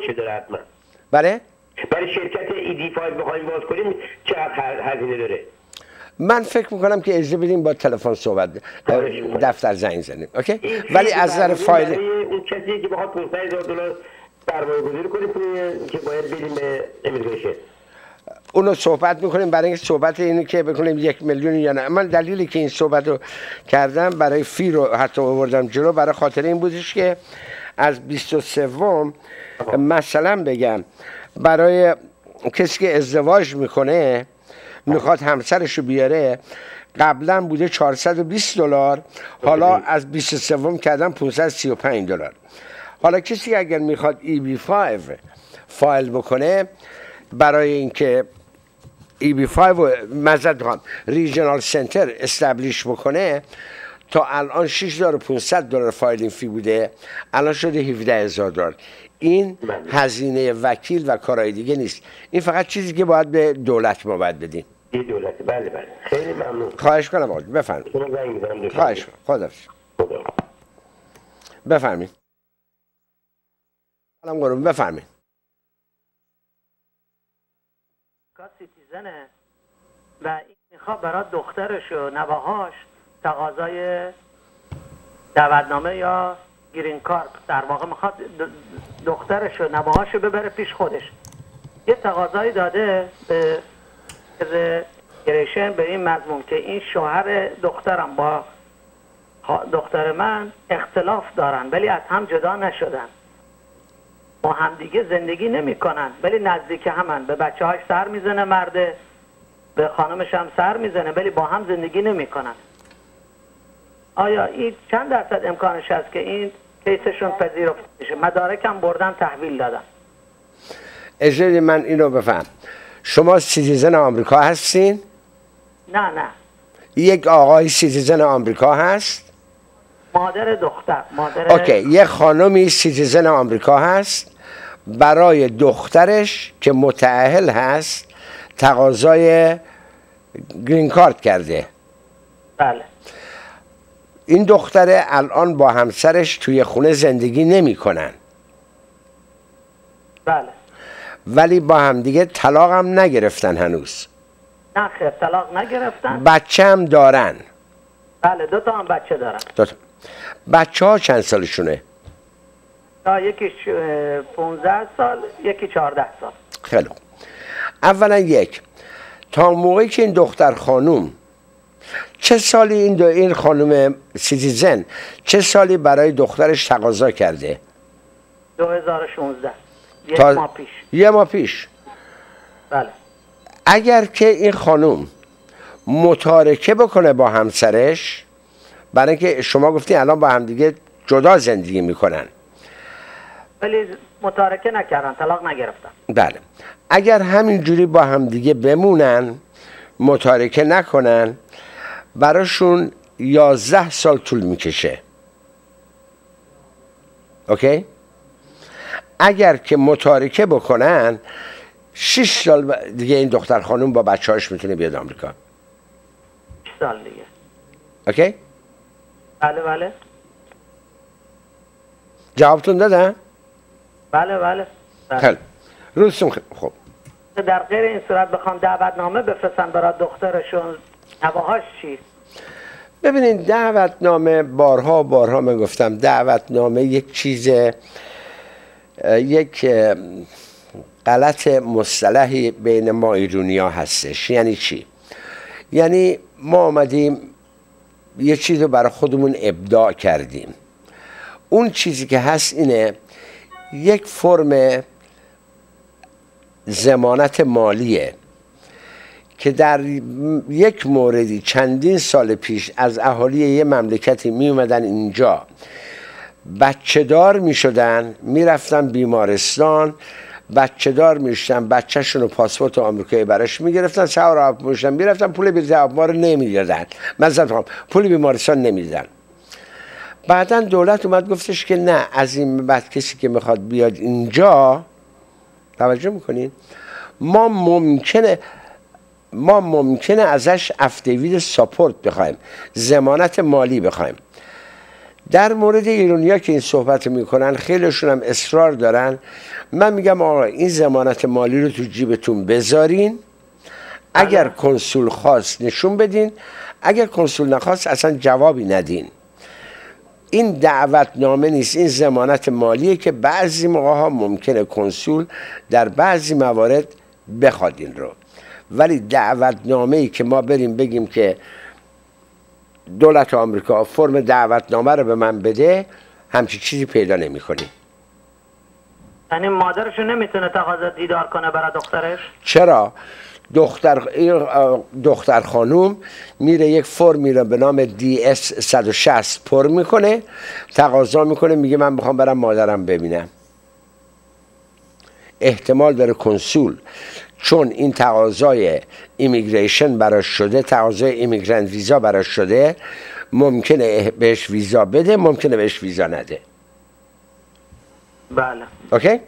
S2: بله؟
S6: برای شرکت ای دی پنج بخوایم باز کنیم چقدر هزینه داره؟
S2: من فکر میکنم که اجازه بدیم با تلفن صحبت دفتر زنگ زنیم، اوکی؟ ولی از نظر فایل
S6: اون کسی که بخواد پانصد هزار دلار سرمایه گذاری کنه که باید بریم به امیگریشن،
S2: اونو صحبت میکنیم. برای اینکه صحبت اینه که بکنیم یک میلیون یا نه، من دلیلی که این صحبت رو کردم برای فی رو حتی آوردم جلو برای خاطر این بودش که از بیست و سوم مثلا بگم برای کسی که ازدواج میکنه میخواد همسرشو بیاره، قبلا بوده چهارصد و بیست دلار، حالا از بیست و سوم کردن پانصد و سی و پنج دلار. حالا کسی اگر میخواد ای بی پنج فایل بکنه، برای اینکه ای بی پنج و مزد هم ریجنال سنتر استبلیش بکنه، تا الان شش هزار و پانصد دلار فایلینگ فی بوده، الان شده هفده هزار دلار. این هزینه وکیل و کارهای دیگه نیست، این فقط چیزی که باید به دولت ما باید بدیم.
S6: دولت. بله بله خیلی ممنون.
S2: خواهش کنم آقا بفرمایید. خواهش کنم. خدا بفرمایید. سلام قربون بفرمایید.
S7: سیتیزنه و این میخواد برای دخترش و نواهاش تقاضای دعوتنامه یا گرین کارت، در واقع میخواد دخترش و نواهاش رو ببره پیش خودش. یه تقاضایی داده به ایمیگریشن به این مضمون که این شوهر دخترم با دختر من اختلاف دارن ولی از هم جدا نشدن، با هم دیگه زندگی نمی کنن ولی نزدیک همن، به بچه هاش سر میزنه مرده، به خانمش هم سر میزنه ولی با هم زندگی نمی کنن. آیا این چند درصد امکانش هست که این کیسشون پذیرفته میشه. مدارکم بردن تحویل دادن.
S2: اجازه من اینو بفهم، شما سیتیزن آمریکا هستین؟
S7: نه نه.
S2: یک آقای سیتیزن آمریکا هست؟
S7: مادر دختر. مادر
S2: اوکی. یک خانمی سیتیزن آمریکا هست، برای دخترش که متأهل هست تقاضای گرین کارت کرده.
S7: بله.
S2: این دختره الان با همسرش توی خونه زندگی نمی کنن.
S7: بله.
S2: ولی با هم دیگه طلاق هم نگرفتن هنوز.
S7: نه خیر، طلاق نگرفتن.
S2: بچه هم دارن.
S7: بله، دو تا هم بچه دارن.
S2: دو تا. بچه ها چند سالشونه؟
S7: یکیش پونزده سال، یکی چهارده سال.
S2: خیلی خوب. اولا یک، تا موقعی که این دختر خانوم چه سالی این دو این خانم سیتیزن چه سالی برای دخترش تقاضا کرده؟
S7: دو هزار و شانزده. یک
S2: تا...
S7: ماه پیش.
S2: یه ماه پیش.
S7: بله.
S2: اگر که این خانوم متارکه بکنه با همسرش، برای اینکه شما گفتین الان با همدیگه جدا زندگی میکنن،
S7: ولی متارکه نکردن، طلاق نگرفتن.
S2: بله. اگر همینجوری با همدیگه بمونن، متارکه نکنن، براشون یازده سال طول میکشه. اوکی؟ اگر که متارکه بکنن، شش سال دیگه این دختر خانم با بچه هاش میتونه بیاد آمریکا.
S7: شش سال دیگه.
S2: اوکی؟
S7: بله بله.
S2: جوابتون دادم؟
S7: بله بله. بله.
S2: خیلی. روزتون خوب.
S7: در غیر این صورت بخوام دعوتنامه بفرستن برای دخترشون، نواهاش چی؟
S2: ببینید، دعوتنامه بارها بارها من گفتم، دعوتنامه یک چیز، یک غلط مصطلحی بین ما ایرونیا هستش. یعنی چی؟ یعنی ما آمدیم یه چیز رو برای خودمون ابداع کردیم. اون چیزی که هست اینه، یک فرم ضمانت مالیه که در یک موردی چندین سال پیش از اهالی یه مملکتی می اومدن اینجا، بچه دار می شدن، می رفتن بیمارستان، بچه دار می شدن، بچه شون و پاسپورت آمریکایی براش می گرفتن، سوار هواپیما می شدن، می رفتن، پول بلیط هواپیما رو نمی دادن، مثلا پول بیمارستان نمی دادن. بعدا دولت اومد گفتش که نه، از این بعد کسی که میخواد بیاد اینجا، توجه میکنین، ما ممکنه ما ممکنه ازش افیدویت ساپورت بخوایم، ضمانت مالی بخوایم. در مورد ایرانیا که این صحبت میکنن، خیلیشون هم اصرار دارن. من میگم آقا این ضمانت مالی رو تو جیبتون بذارین، اگر کنسول خواست نشون بدین، اگر کنسول نخواست اصلا جوابی ندین. این دعوتنامه نیست، این ضمانت مالیه که بعضی موقع ها ممکنه کنسول در بعضی موارد بخواد این رو. ولی دعوتنامه ای که ما بریم بگیم که دولت آمریکا فرم دعوتنامه رو به من بده، همچین چیزی پیدا نمی کنی.
S7: یعنی مادرشو نمیتونه تقاضا دیدار کنه برای دخترش؟
S2: چرا؟ دختر دختر خانوم میره یک فرمی رو به نام دی اس صد و شصت پر میکنه، تقاضا میکنه، میگه من میخوام برم مادرم ببینم. احتمال داره کنسول، چون این تقاضای ایمیگریشن براش شده، تقاضای ایمیگرنت ویزا براش شده، ممکنه بهش ویزا بده، ممکنه بهش ویزا نده.
S7: بله.
S2: اوکی؟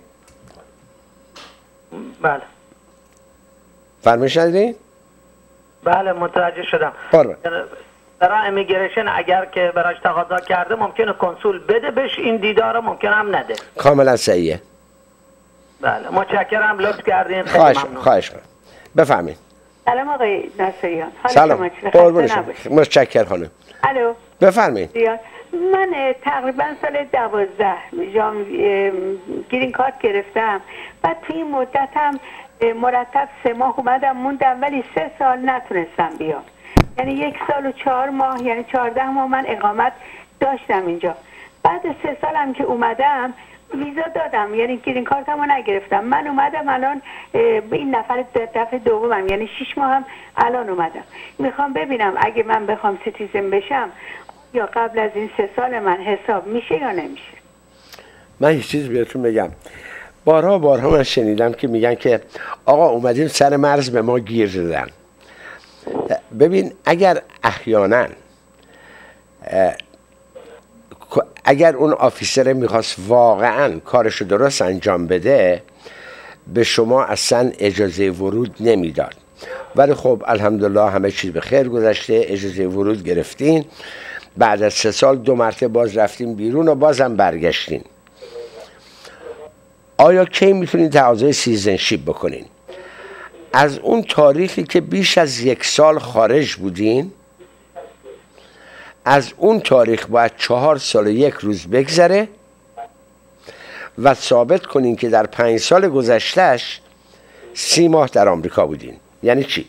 S7: بله.
S2: فرمایش نداری؟
S7: بله متوجه شدم.
S2: برای
S7: برای امیگریشن اگر که براش تقاضا کرده، ممکنه کنسول بده بهش این دیدار، ممکنه هم نده.
S2: کاملا صحیحه.
S7: بله متشکرم، لطف کردین.
S2: خواهش خواهش کنم. بفهمید.
S4: سلام آقای ناصریان.
S2: سلام. قربون شما. متشکرم خانم.
S4: الو.
S2: بفرمایید.
S4: من تقریبا سال دوازده جام گرین کارت گرفتم. بعد توی این مدت هم مرتب سه ماه اومدم موندم، ولی سه سال نتونستم بیام. یعنی یک سال و چهار ماه، یعنی چهارده ماه من اقامت داشتم اینجا. بعد سه سالم که اومدم ویزا دادم، یعنی گرین کارتمو نگرفتم. من اومدم الان به این نفر دفعه دومم، یعنی شش ماه هم الان اومدم. میخوام ببینم اگه من بخوام سیتیزن بشم، یا قبل از این سه سال من حساب میشه یا نمیشه؟
S2: من یه چیز بهتون بگم. بارها بارها من شنیدم که میگن که آقا اومدیم سر مرز به ما گیر دادن. ببین اگر احیانا اگر اون آفیسر میخواست واقعا کارشو درست انجام بده به شما اصلا اجازه ورود نمیداد، ولی خب الحمدلله همه چیز به خیر گذشته، اجازه ورود گرفتین، بعد از سه سال دو مرتبه باز رفتیم بیرون و بازم برگشتین. آیا کی میتونید تقاضای سیتیزنشیپ بکنین؟ از اون تاریخی که بیش از یک سال خارج بودین، از اون تاریخ باید چهار سال و یک روز بگذره و ثابت کنین که در پنج سال گذشتهش سی ماه در آمریکا بودین. یعنی چی؟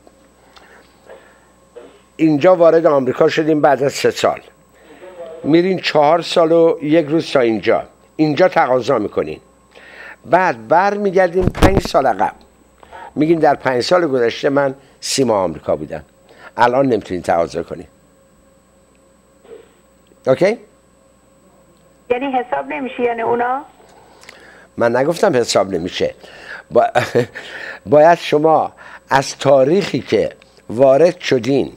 S2: اینجا وارد آمریکا شدیم بعد از سه سال، میرین چهار سال و یک روز تا اینجا اینجا تقاضا میکنین، بعد بر میگردیم پنج سال عقب، میگین در پنج سال گذشته من سی ماه آمریکا بودم، الان نمیتونین تقاضا کنین. اوکی؟
S4: یعنی حساب نمیشه؟ یعنی اونا؟
S2: من نگفتم حساب نمیشه. با... باید شما از تاریخی که وارد شدین،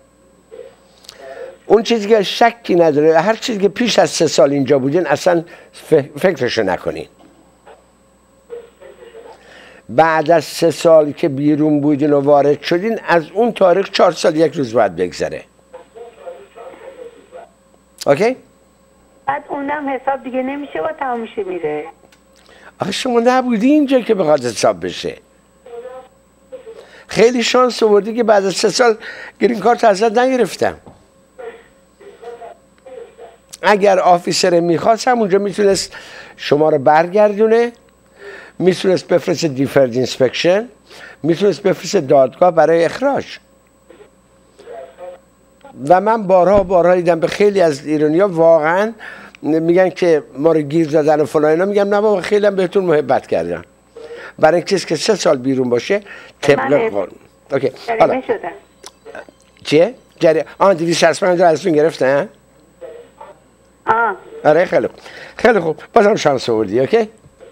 S2: اون چیزی که شکی نداره، هر چیزی که پیش از سه سال اینجا بودین اصلا فکرشو نکنین. بعد از سه سال که بیرون بودین و وارد شدین، از اون تاریخ چهار سال یک روز باید بگذره. اوکی؟
S4: بعد اونم حساب دیگه نمیشه و تمام میشه میره.
S2: آخه شما نبودی اینجا که بخواد حساب بشه. خیلی شانس آوردی که بعد از سه سال گرین کارت ازت نگرفتم. اگر آفیسر میخواست همونجا میتونست شما رو برگردونه، میتونست بفرست دیفرد اینسپکشن، میتونست بفرست دادگاه برای اخراج. و من بارها بارها دیدم به خیلی از ایرانی‌ها واقعا میگن که ما رو گیر دادن و فلان اینا، میگم نه بابا خیلی هم بهتون محبت کردن. برای کسی که سه سال بیرون باشه طبق قانون. اوکی.
S4: جریمه شدن.
S2: چیه؟ جری آن دویست و شصت و پنج ازتون گرفتن؟
S4: آه.
S2: آره خیلی خوب. خیلی خوب. بازم شانس آوردی. اوکی؟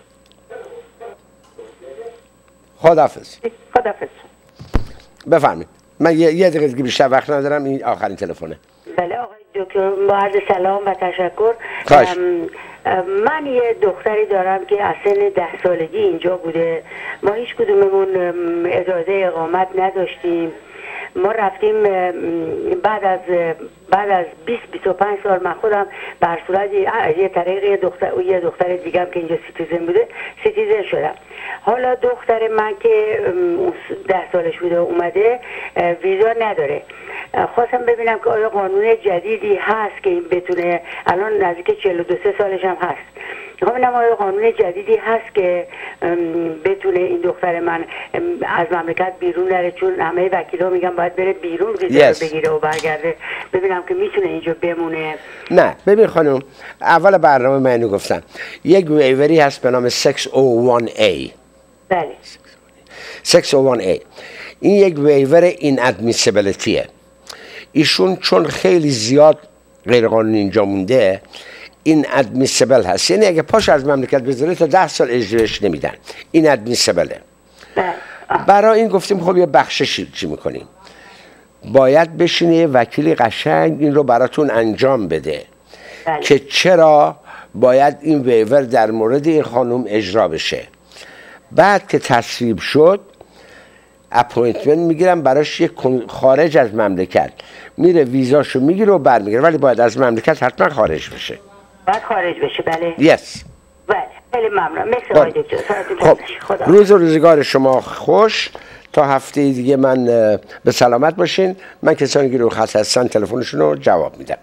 S2: خداحافظ.
S4: خداحافظ.
S2: بفرمایید. من یه, یه دقیقه دیگه بیشتر وقت ندارم، این آخرین تلفنه.
S8: بله آقای دکتر، با عرض سلام و تشکر.
S2: خواهش.
S8: من یه دختری دارم که از سن ده سالگی اینجا بوده. ما هیچ کدوممون اجازه اقامت نداشتیم. ما رفتیم بعد از بعد از بیست بیست و پنج سال من خودم به هر صورت یه طریق یه دختر یه دختر دیگه هم که اینجا سیتیزن بوده سیتیزن شدم. حالا دختر من که ده سالش بوده اومده ویزا نداره. خواستم ببینم که آیا قانون جدیدی هست که این بتونه، الان نزدیک چهل و دو سالش هم هست، ببینم آیا قانون جدیدی هست که بتونه این دختر من از مملکت بیرون نره، چون همه وکیلا میگن باید بره بیرون ویزا yes. بگیره و برگرده. ببینم که میتونه اینجا بمونه.
S2: نه ببین خانم، اول برنامه من اینو گفتم، یک ویوری هست به نام شش صد و یک ای.
S8: بله.
S2: شش صد و یک ای این یک ویور این ادمیسیبلیتیه. ایشون چون خیلی زیاد غیرقانونی اینجا مونده این ادمیسیبل هست، یعنی اگه پاش از مملکت بذاره تا ده سال اجرایش نمیدن. این ادمیسیبله. برای این گفتیم خب یه بخششی چی میکنیم، باید بشینه وکیل قشنگ این رو براتون انجام بده بله. که چرا باید این ویور در مورد این خانم اجرا بشه. بعد که تصویب شد اپوینتمنت میگیرم براش، یک خارج از مملکت میره ویزاشو میگیره و برمیگره، ولی باید از مملکت حتما خارج بشه.
S8: باید خارج بشه. بله.
S2: یس.
S8: بله. خیلی ممنون. مرسی آقای دکتر.
S2: خب روز و روزگار شما خوش. تا هفته دیگه من به سلامت باشین. من کسانی که رو خط هستن تلفنشون رو جواب میدم.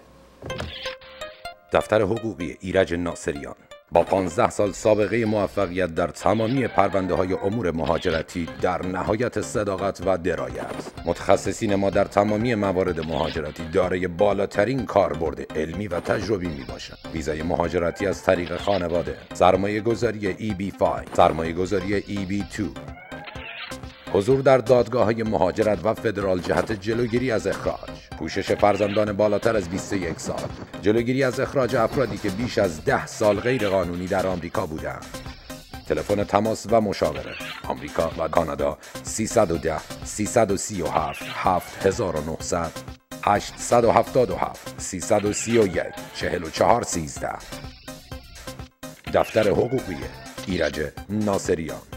S1: دفتر حقوقی ایرج ناصریان با پانزده سال سابقه موفقیت در تمامی پرونده های امور مهاجرتی در نهایت صداقت و درایت. متخصصین ما در تمامی موارد مهاجرتی دارای بالاترین کاربرد علمی و تجربی می باشند. ویزای مهاجرتی از طریق خانواده، سرمایه گذاری ای بی پنج، سرمایه گذاری ای بی دو، حضور در دادگاه‌های مهاجرت و فدرال جهت جلوگیری از اخراج، پوشش فرزندان بالاتر از بیست و یک سال، جلوگیری از اخراج افرادی که بیش از ده سال غیر قانونی در آمریکا بودند. تلفن تماس و مشاوره آمریکا و کانادا سیصد و ده سیصد و هفت هفت هزار و نهصد هشتصد و هفتاد و هفت سیصد و سی و یک چهل و چهار سیزده. دفتر حقوقی ایرج ناصریان.